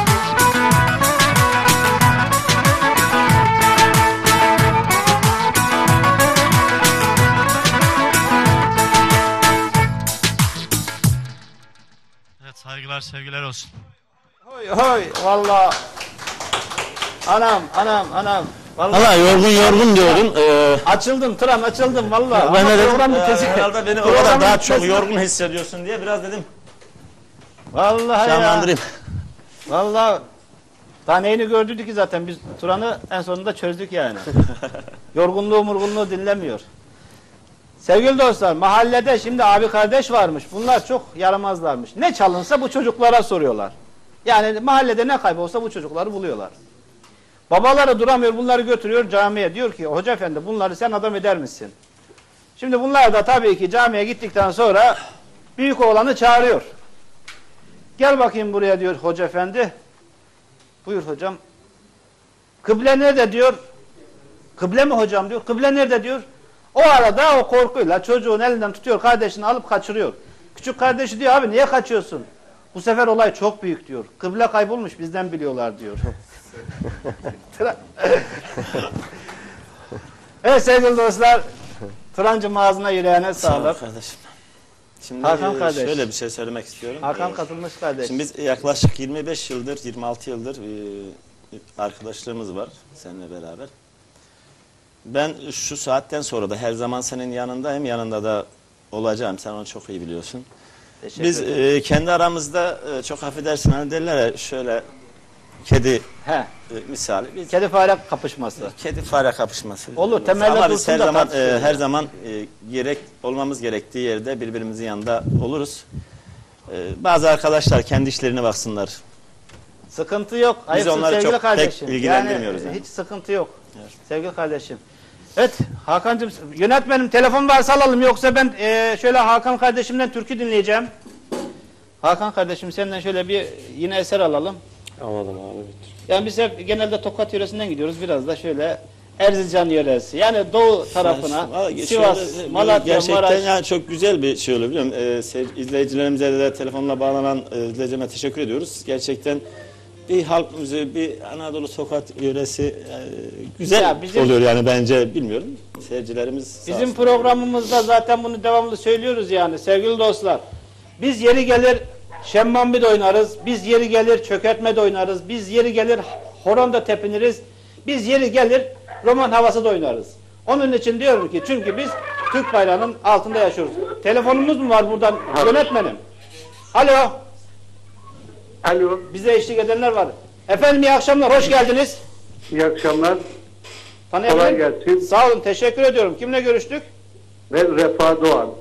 Evet, saygılar, sevgiler olsun. Hoy hoy valla. Anam anam anam. Vallahi Valla yorgun yorgun diyordun. Ee, açıldım Turan açıldım valla. ben Ama de dedim program e, bitesi- herhalde beni o programın kadar daha çok bitmesine- yorgun hissediyorsun diye biraz dedim Vallahi ya. canlandırayım. Vallahi daha neyini gördük ki zaten biz Turan'ı en sonunda çözdük yani. Yorgunluğu murgunluğu dinlemiyor. Sevgili dostlar mahallede şimdi abi kardeş varmış. Bunlar çok yaramazlarmış. Ne çalınsa bu çocuklara soruyorlar. Yani mahallede ne kaybolsa bu çocukları buluyorlar. Babaları duramıyor bunları götürüyor camiye. Diyor ki hoca efendi bunları sen adam eder misin? Şimdi bunlar da tabii ki camiye gittikten sonra büyük oğlanı çağırıyor. Gel bakayım buraya diyor hoca efendi. Buyur hocam. Kıble nerede diyor. Kıble mi hocam diyor. Kıble nerede diyor. O arada o korkuyla çocuğun elinden tutuyor kardeşini alıp kaçırıyor. Küçük kardeşi diyor abi niye kaçıyorsun? Bu sefer olay çok büyük diyor. Kıble kaybolmuş bizden biliyorlar diyor. Evet sevgili dostlar. Turancım ağzına yüreğine Sağ ol sağlık. kardeşim. Şimdi Hakan e, kardeş. şöyle bir şey söylemek istiyorum. Hakan Ee, katılmış kardeş. Şimdi biz yaklaşık yirmi beş yıldır, yirmi altı yıldır e, arkadaşlığımız var seninle beraber. Ben şu saatten sonra da her zaman senin yanındayım, yanında da olacağım. Sen onu çok iyi biliyorsun. Teşekkür Biz ederim. e, kendi aramızda e, çok affedersin hani derler ya şöyle kedi He. e, misali. Biz Kedi fare kapışması. kedi fare kapışması. Olur, temelde Ama biz dursun her da zaman tartışılır. e, her zaman e, gerek olmamız gerektiği yerde birbirimizin yanında oluruz. E, bazı arkadaşlar kendi işlerine baksınlar. Sıkıntı yok. Ayıpsın onları sevgili çok pek kardeşim. ilgilendirmiyoruz Yani, yani. hiç sıkıntı yok. Sevgili kardeşim. Evet Hakan'cığım yönetmenim telefon varsa alalım yoksa ben e, şöyle Hakan kardeşimden türkü dinleyeceğim. Hakan kardeşim senden şöyle bir yine eser alalım. Anladım abi. Yani biz hep genelde Tokat yöresinden gidiyoruz biraz da şöyle Erzincan yöresi yani doğu tarafına Vallahi Sivas, şöyle, Malatya, gerçekten Maraş. yani çok güzel bir şey oluyor biliyor musun? Ee, sev- izleyicilerimize de telefonla bağlanan e, izleyicilerime teşekkür ediyoruz. Gerçekten bir halk müziği, bir Anadolu sokak yöresi e, güzel Ya bizim- oluyor yani bence bilmiyorum. Seyircilerimiz sağ Bizim olsun. programımızda zaten bunu devamlı söylüyoruz yani sevgili dostlar. Biz yeri gelir şemmambi de oynarız, biz yeri gelir çökertme de oynarız, biz yeri gelir horon da tepiniriz, biz yeri gelir roman havası da oynarız. Onun için diyorum ki çünkü biz Türk bayrağının altında yaşıyoruz. Telefonumuz mu var buradan yönetmenim? Alo, Alo, bize eşlik edenler var. Efendim iyi akşamlar, hoş geldiniz. iyi akşamlar. Tanıyabilir Kolay miyim? gelsin. Sağ olun, teşekkür ediyorum. Kimle görüştük? Ben Refah Doğan.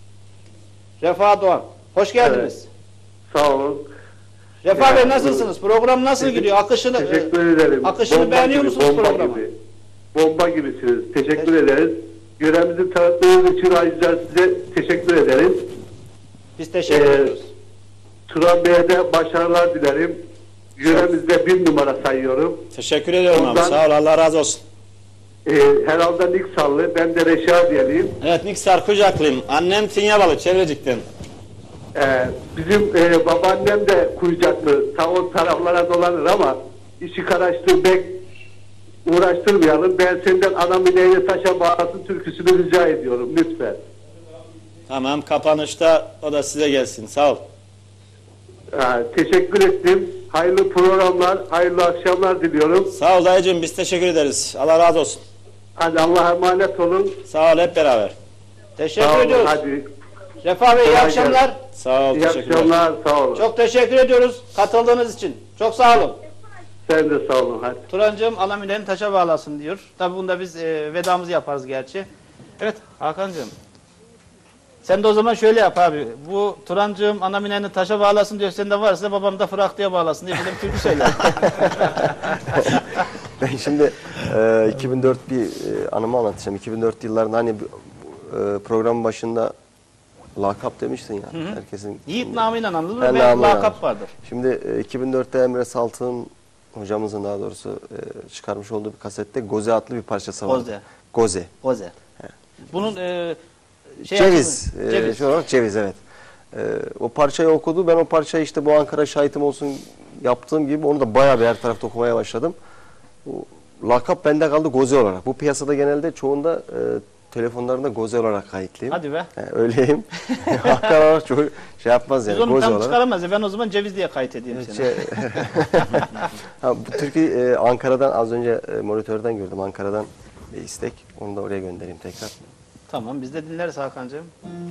Refah Doğan. Hoş geldiniz. Sağ olun. Refah Ya, Bey nasılsınız? Program nasıl gidiyor? Akışını Teşekkür ederim. akışını Bomba beğeniyor gibi, musunuz bomba programı? Gibi. Bomba gibisiniz. Teşekkür ederiz. Yöremizi tanıttığınız için ayrıca size teşekkür ederiz. Biz teşekkür Ee, ediyoruz. Turan Bey'e de başarılar dilerim. Yöremizde bir numara sayıyorum. Teşekkür ediyorum Ondan- abi. Sağ ol. Allah razı olsun. Ee, herhalde Niksallı. Ben de Reşadiyeliyim. Evet Niksar Kucaklıyım. Annem Tinyabalı Çevrecik'ten. Ee, bizim e, babaannem de Kuyucaklı. Ta o taraflara dolanır ama işi karıştırmak uğraştırmayalım. Ben senden anam ineğine taşa bağlasın türküsünü rica ediyorum. Lütfen. Tamam kapanışta o da size gelsin. Sağ ol. Ee, teşekkür ettim. Hayırlı programlar, hayırlı akşamlar diliyorum. Sağ ol dayıcığım biz teşekkür ederiz. Allah razı olsun. Hadi Allah'a emanet olun. Sağ ol hep beraber. Teşekkür Sağ olun. ediyoruz. Hadi. Refah Bey iyi Kolay akşamlar. Sağ ol. İyi Teşekkürler. akşamlar. Sağ olun. Çok teşekkür ediyoruz katıldığınız için. Çok sağ olun. Sen de sağ olun. Hadi. Turancığım Alamine'nin taşa bağlasın diyor. Tabi bunda biz e, vedamızı yaparız gerçi. Evet Hakan'cığım. Sen de o zaman şöyle yap abi. Bu Turancığım Alamine'nin taşa bağlasın diyor. Sen de varsa babam da Fıraktı'ya bağlasın diye böyle bir türkü söyle. Ben şimdi e, iki bin dört bir e, anımı anlatacağım. iki bin dört yıllarında hani bu, e, programın başında lakap demiştin ya. Herkesin Yiğit namıyla anılır Ben ve namıyla lakap vardır. Şimdi e, iki bin dörtte Emre Saltık'ın hocamızın daha doğrusu e, çıkarmış olduğu bir kasette Goze adlı bir parçası var. Goze. Goze. Goze. Bunun e, şey Ceviz. yapımı- E, ceviz. Şu olarak ceviz, evet. E, o parçayı okudu. Ben o parçayı işte bu Ankara şahitim olsun yaptığım gibi onu da bayağı bir her tarafta okumaya başladım. Bu lakap bende kaldı Goze olarak. Bu piyasada genelde çoğunda e, telefonlarında Goze olarak kayıtlıyım. Hadi be. E, öyleyim. Hakan olarak çok şey yapmaz yani. Biz onu Goze tam olarak. çıkaramaz. Ben o zaman ceviz diye kayıt edeyim seni. Şey, ha, bu türkü e, Ankara'dan az önce e, monitörden gördüm. Ankara'dan bir istek. Onu da oraya göndereyim tekrar. Tamam, biz de dinleriz Hakan'cığım.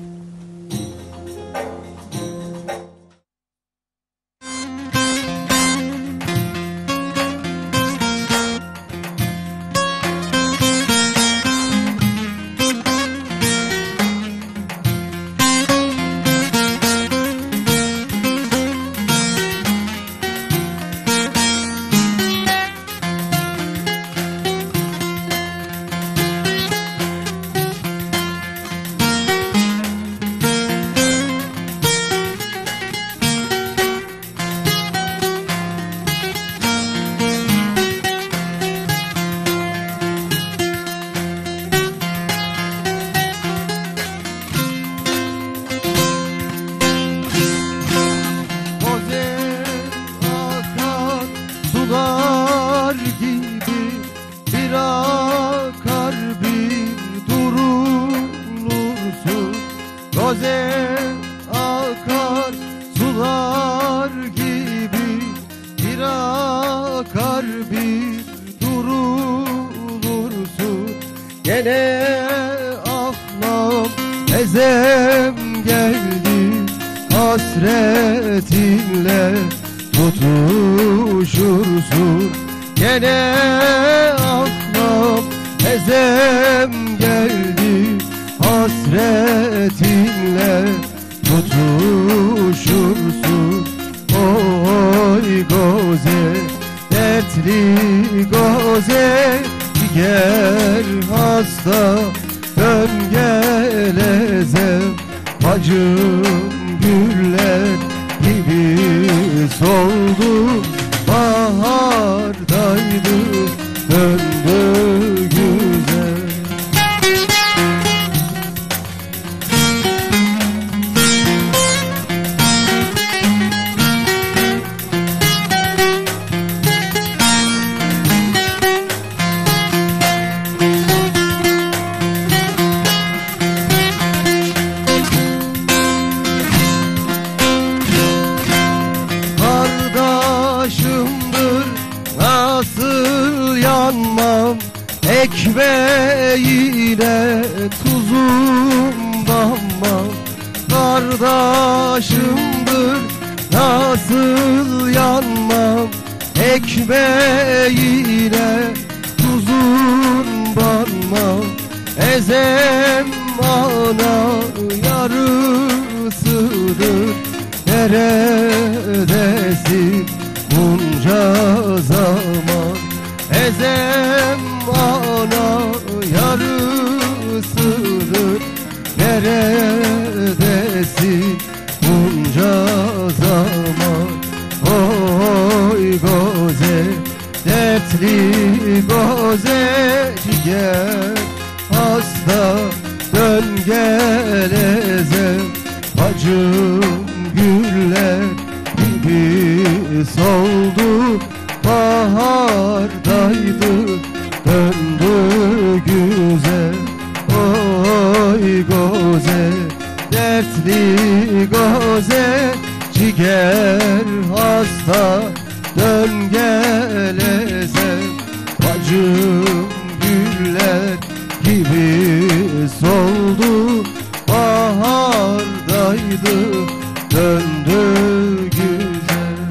Goze akar sular gibi, bir akar bir durulursun. Goze akar sular gibi, bir akar bir durulursun. Gene ahlam ezem geldi, hasretinle tutuşursun. Gene ahlam ezem geldi, hasretinle tutuşursun. Oy Goze, dertli Goze, gel hasta dön gelezem. Bacım güller gibi soldu, bahardaydı döndü güzel. Kardeşimdir nasıl yanmam, ekmeğine tuzum banmam. Kardeşimdir nasıl yanmam, ekmeğine tuzum banmam. Ezem ana yarısıdır, neredesin bunca zaman? Ezem ana yarısıdır, neredesin bunca zaman? Oy Goze, dertli Goze, gel hasta dön gelezem. Bacım güller gibi soldu, bahardaydı döndü güzel. Oy Goze, dertli Goze, ciger hasta dön gelezem. Bacım güller gibi soldu, bahardaydı döndü güzel.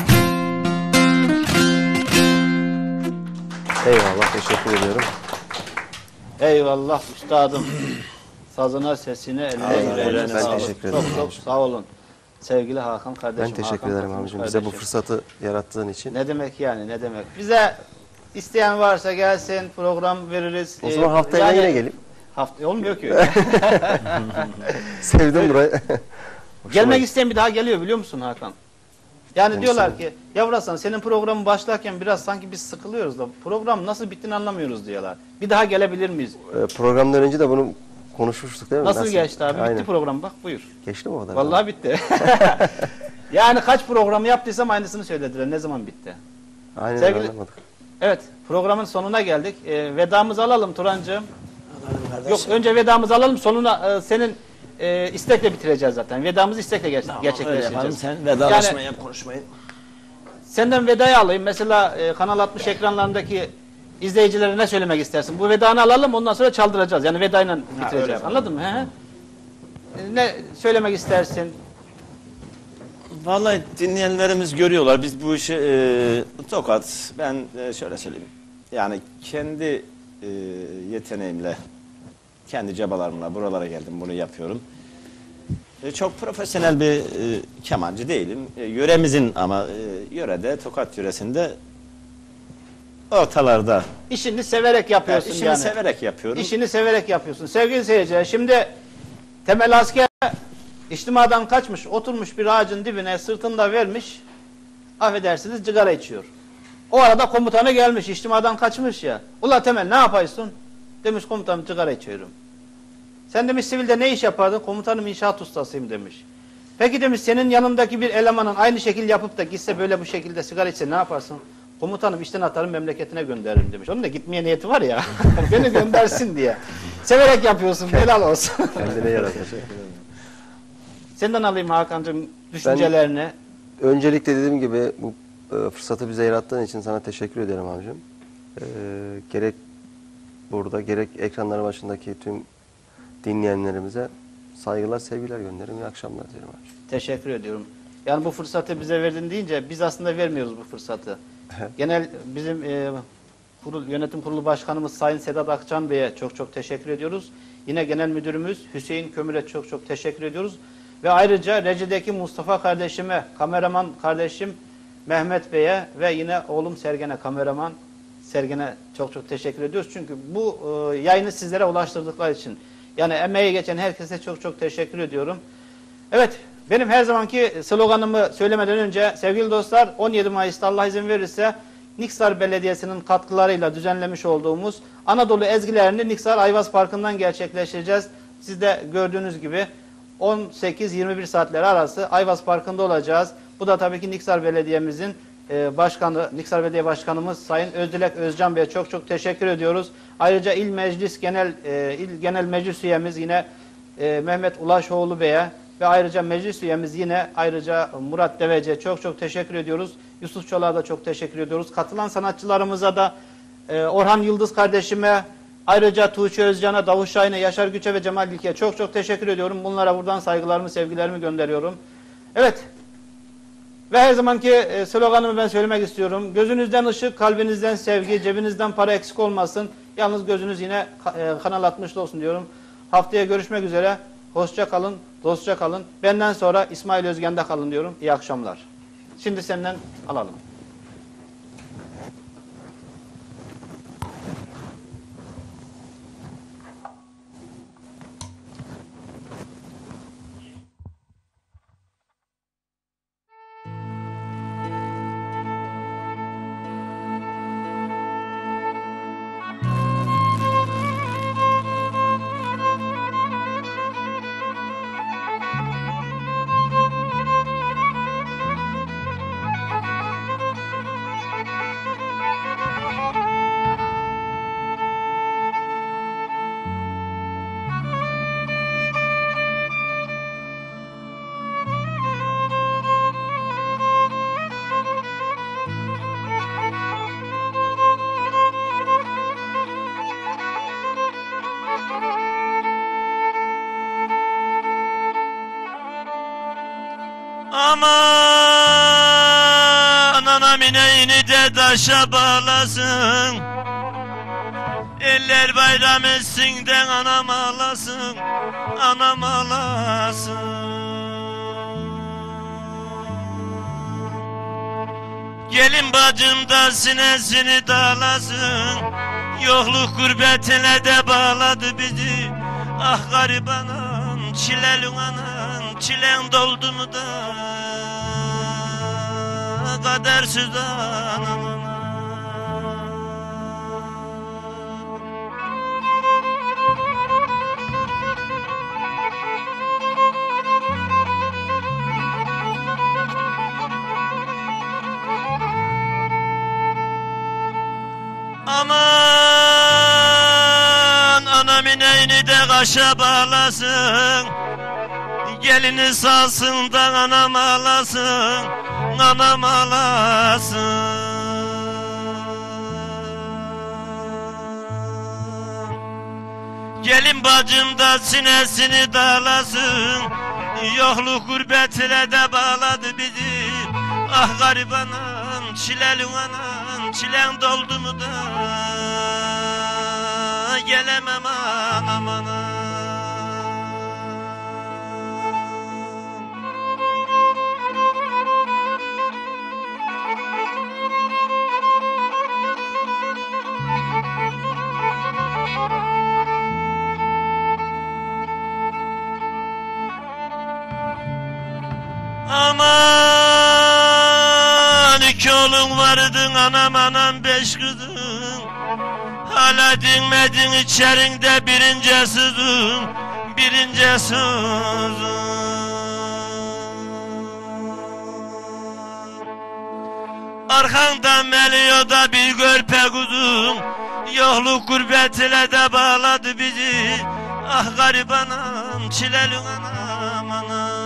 Eyvallah, teşekkür ediyorum. Eyvallah üstadım. Sazına, sesine, eline, Eyvallah, yüreğine ben sağlık. teşekkür ederim Çok çok abicim. sağ olun. Sevgili Hakan kardeşim. Ben teşekkür Hakan ederim Hakan abicim. Bize bu kardeşim. fırsatı yarattığın için. Ne demek yani, ne demek. Bize isteyen varsa gelsin, program veririz. O zaman haftaya yani, yine geleyim. Hafta olmuyor ki. Sevdim burayı. Gelmek isteyen bir daha geliyor biliyor musun Hakan? Yani Ben diyorlar istedim. ki Yavuz Hasan senin programın başlarken biraz sanki biz sıkılıyoruz da program nasıl bittiğini anlamıyoruz diyorlar. Bir daha gelebilir miyiz? Ee, programdan önce de bunu konuşmuştuk değil mi? Nasıl, geçti abi? Aynen. Bitti program bak buyur. Geçti mi o kadar? Vallahi bitti. Yani kaç program yaptıysam aynısını söylediler. Ne zaman bitti? Aynen Sevgili- anlamadık. Evet programın sonuna geldik. Ee, vedamızı alalım Turancığım. Yok önce vedamızı alalım sonuna e, senin e, istekle bitireceğiz zaten. Vedamızı istekle ger- gerçekleştireceğiz. Sen vedalaşma Yani- yap konuşmayın. Senden vedayı alayım. Mesela e, Kanal altmış ekranlarındaki izleyicilere ne söylemek istersin? Bu vedanı alalım ondan sonra çaldıracağız. Yani vedayla bitireceğiz. yapalım. Anladın mı? He, he. E, Ne söylemek istersin? Vallahi dinleyenlerimiz görüyorlar. Biz bu işi e, Tokat, ben e, şöyle söyleyeyim. Yani kendi e, yeteneğimle, kendi çabalarımla buralara geldim, bunu yapıyorum. E, çok profesyonel bir e, kemancı değilim. E, yöremizin ama e, yörede, Tokat yöresinde ortalarda. İşini severek yapıyorsun Yani işimi yani. severek yapıyorum. İşini severek yapıyorsun. Sevgili seyirciler şimdi Temel Asker içtimadan kaçmış, oturmuş bir ağacın dibine sırtında vermiş, affedersiniz cigara içiyor. O arada komutanı gelmiş, içtimadan kaçmış ya. Ula Temel ne yapıyorsun? Demiş komutanım cigara içiyorum. Sen demiş sivilde ne iş yapardın? Komutanım inşaat ustasıyım demiş. Peki demiş senin yanındaki bir elemanın aynı şekil yapıp da gitse böyle bu şekilde sigara içse ne yaparsın? Komutanım işten atarım memleketine gönderirim demiş. Onun da gitmeye niyeti var ya. Beni göndersin diye. Severek yapıyorsun helal olsun. Kendine yaratacak. Senden alayım Hakan'cığım düşüncelerini. Öncelikle dediğim gibi bu e, fırsatı bize yarattığın için sana teşekkür ederim abicim. E, gerek burada gerek ekranların başındaki tüm dinleyenlerimize saygılar, sevgiler gönderirim. İyi akşamlar dilerim abicim. Teşekkür ediyorum. Yani bu fırsatı bize verdin deyince biz aslında vermiyoruz bu fırsatı. Genel bizim e, kurul, yönetim kurulu başkanımız Sayın Sedat Akçan Bey'e çok çok teşekkür ediyoruz. Yine genel müdürümüz Hüseyin Kömür'e çok çok teşekkür ediyoruz. Ve ayrıca Reci'deki Mustafa kardeşime, kameraman kardeşim Mehmet Bey'e ve yine oğlum Sergen'e, kameraman Sergen'e çok çok teşekkür ediyoruz. Çünkü bu e, yayını sizlere ulaştırdıkları için. Yani emeği geçen herkese çok çok teşekkür ediyorum. Evet, benim her zamanki sloganımı söylemeden önce sevgili dostlar on yedi Mayıs'ta Allah izin verirse Niksar Belediyesi'nin katkılarıyla düzenlemiş olduğumuz Anadolu ezgilerini Niksar Ayvaz Parkı'ndan gerçekleştireceğiz. Siz de gördüğünüz gibi on sekiz yirmi bir saatleri arası Ayvaz Parkı'nda olacağız. Bu da tabii ki Niksar Belediye'mizin e, başkanı, Niksar Belediye Başkanımız Sayın Özdilek Özcan Bey'e çok çok teşekkür ediyoruz. Ayrıca İl Meclis Genel e, İl Genel Meclis Üyemiz yine e, Mehmet Ulaşoğlu Bey'e ve ayrıca meclis üyemiz yine ayrıca Murat Deveci'ye çok çok teşekkür ediyoruz. Yusuf Çolak'a da çok teşekkür ediyoruz. Katılan sanatçılarımıza da e, Orhan Yıldız kardeşime, ayrıca Tuğçe Özcan'a, Davut Şahin'e, Yaşar Güç'e ve Cemal Dilke'ye çok çok teşekkür ediyorum. Bunlara buradan saygılarımı, sevgilerimi gönderiyorum. Evet. Ve her zamanki e, sloganımı ben söylemek istiyorum. Gözünüzden ışık, kalbinizden sevgi, cebinizden para eksik olmasın. Yalnız gözünüz yine e, Kanal altmışta olsun diyorum. Haftaya görüşmek üzere. Hoşça kalın, dostça kalın. Benden sonra İsmail Özgen'de kalın diyorum. İyi akşamlar. Şimdi senden alalım. Aman anam ineğini de taşa bağlasın. Eller bayram etsin de anam ağlasın, anam ağlasın. Gelin bacım da sinesini dağlasın. Yokluk gurbetine de bağladı bizi. Ah garibanım, çilelin anam, çilen doldu mu da kadersiz anam. Aman anam ineğini de kaşa bağlasın, gelini salsın da anam ağlasın, anam ağlasın. Gelin bacım da sinesini dağlasın, yokluk gurbetine de bağladı bizi. Ah garibanım, çileli anam, çilen doldu mu da gelemem anam anam. Aman iki oğlun vardın anam anam beş kızın, hala dinmedin içerinde birinci sızın, birinci sızın. Arkandan meliyor da bir görpe kuzum, yokluk gurbetine de bağladı bizi. Ah garibanım, çileli anam anam.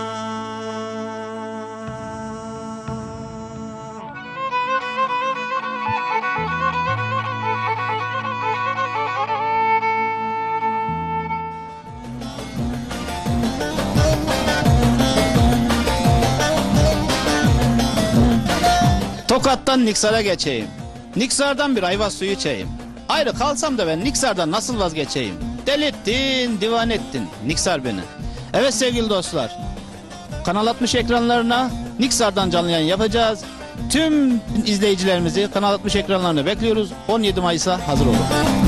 Tokat'tan Niksar'a geçeyim. Niksar'dan bir ayva suyu içeyim. Ayrı kalsam da ben Niksar'dan nasıl vazgeçeyim? Delirttin, divan ettin Niksar beni. Evet sevgili dostlar, Kanal altmış ekranlarına Niksar'dan canlı yayın yapacağız. Tüm izleyicilerimizi Kanal altmış ekranlarına bekliyoruz. on yedi Mayıs'a hazır olun.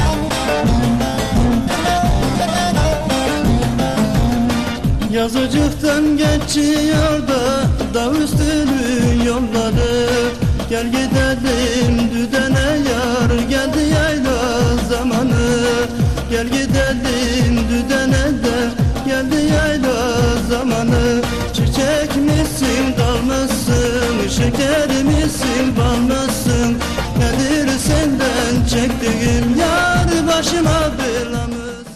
Yazıcıktan geçiyor da dağ üstünün yolları. Gel gidelim düdene yar, geldi yayla zamanı. Gel gidelim düdene de, geldi yayla zamanı. Çiçek misin dal mısın, şeker misin bal mısın? Nedir senden çektiğim yar, başıma belamız.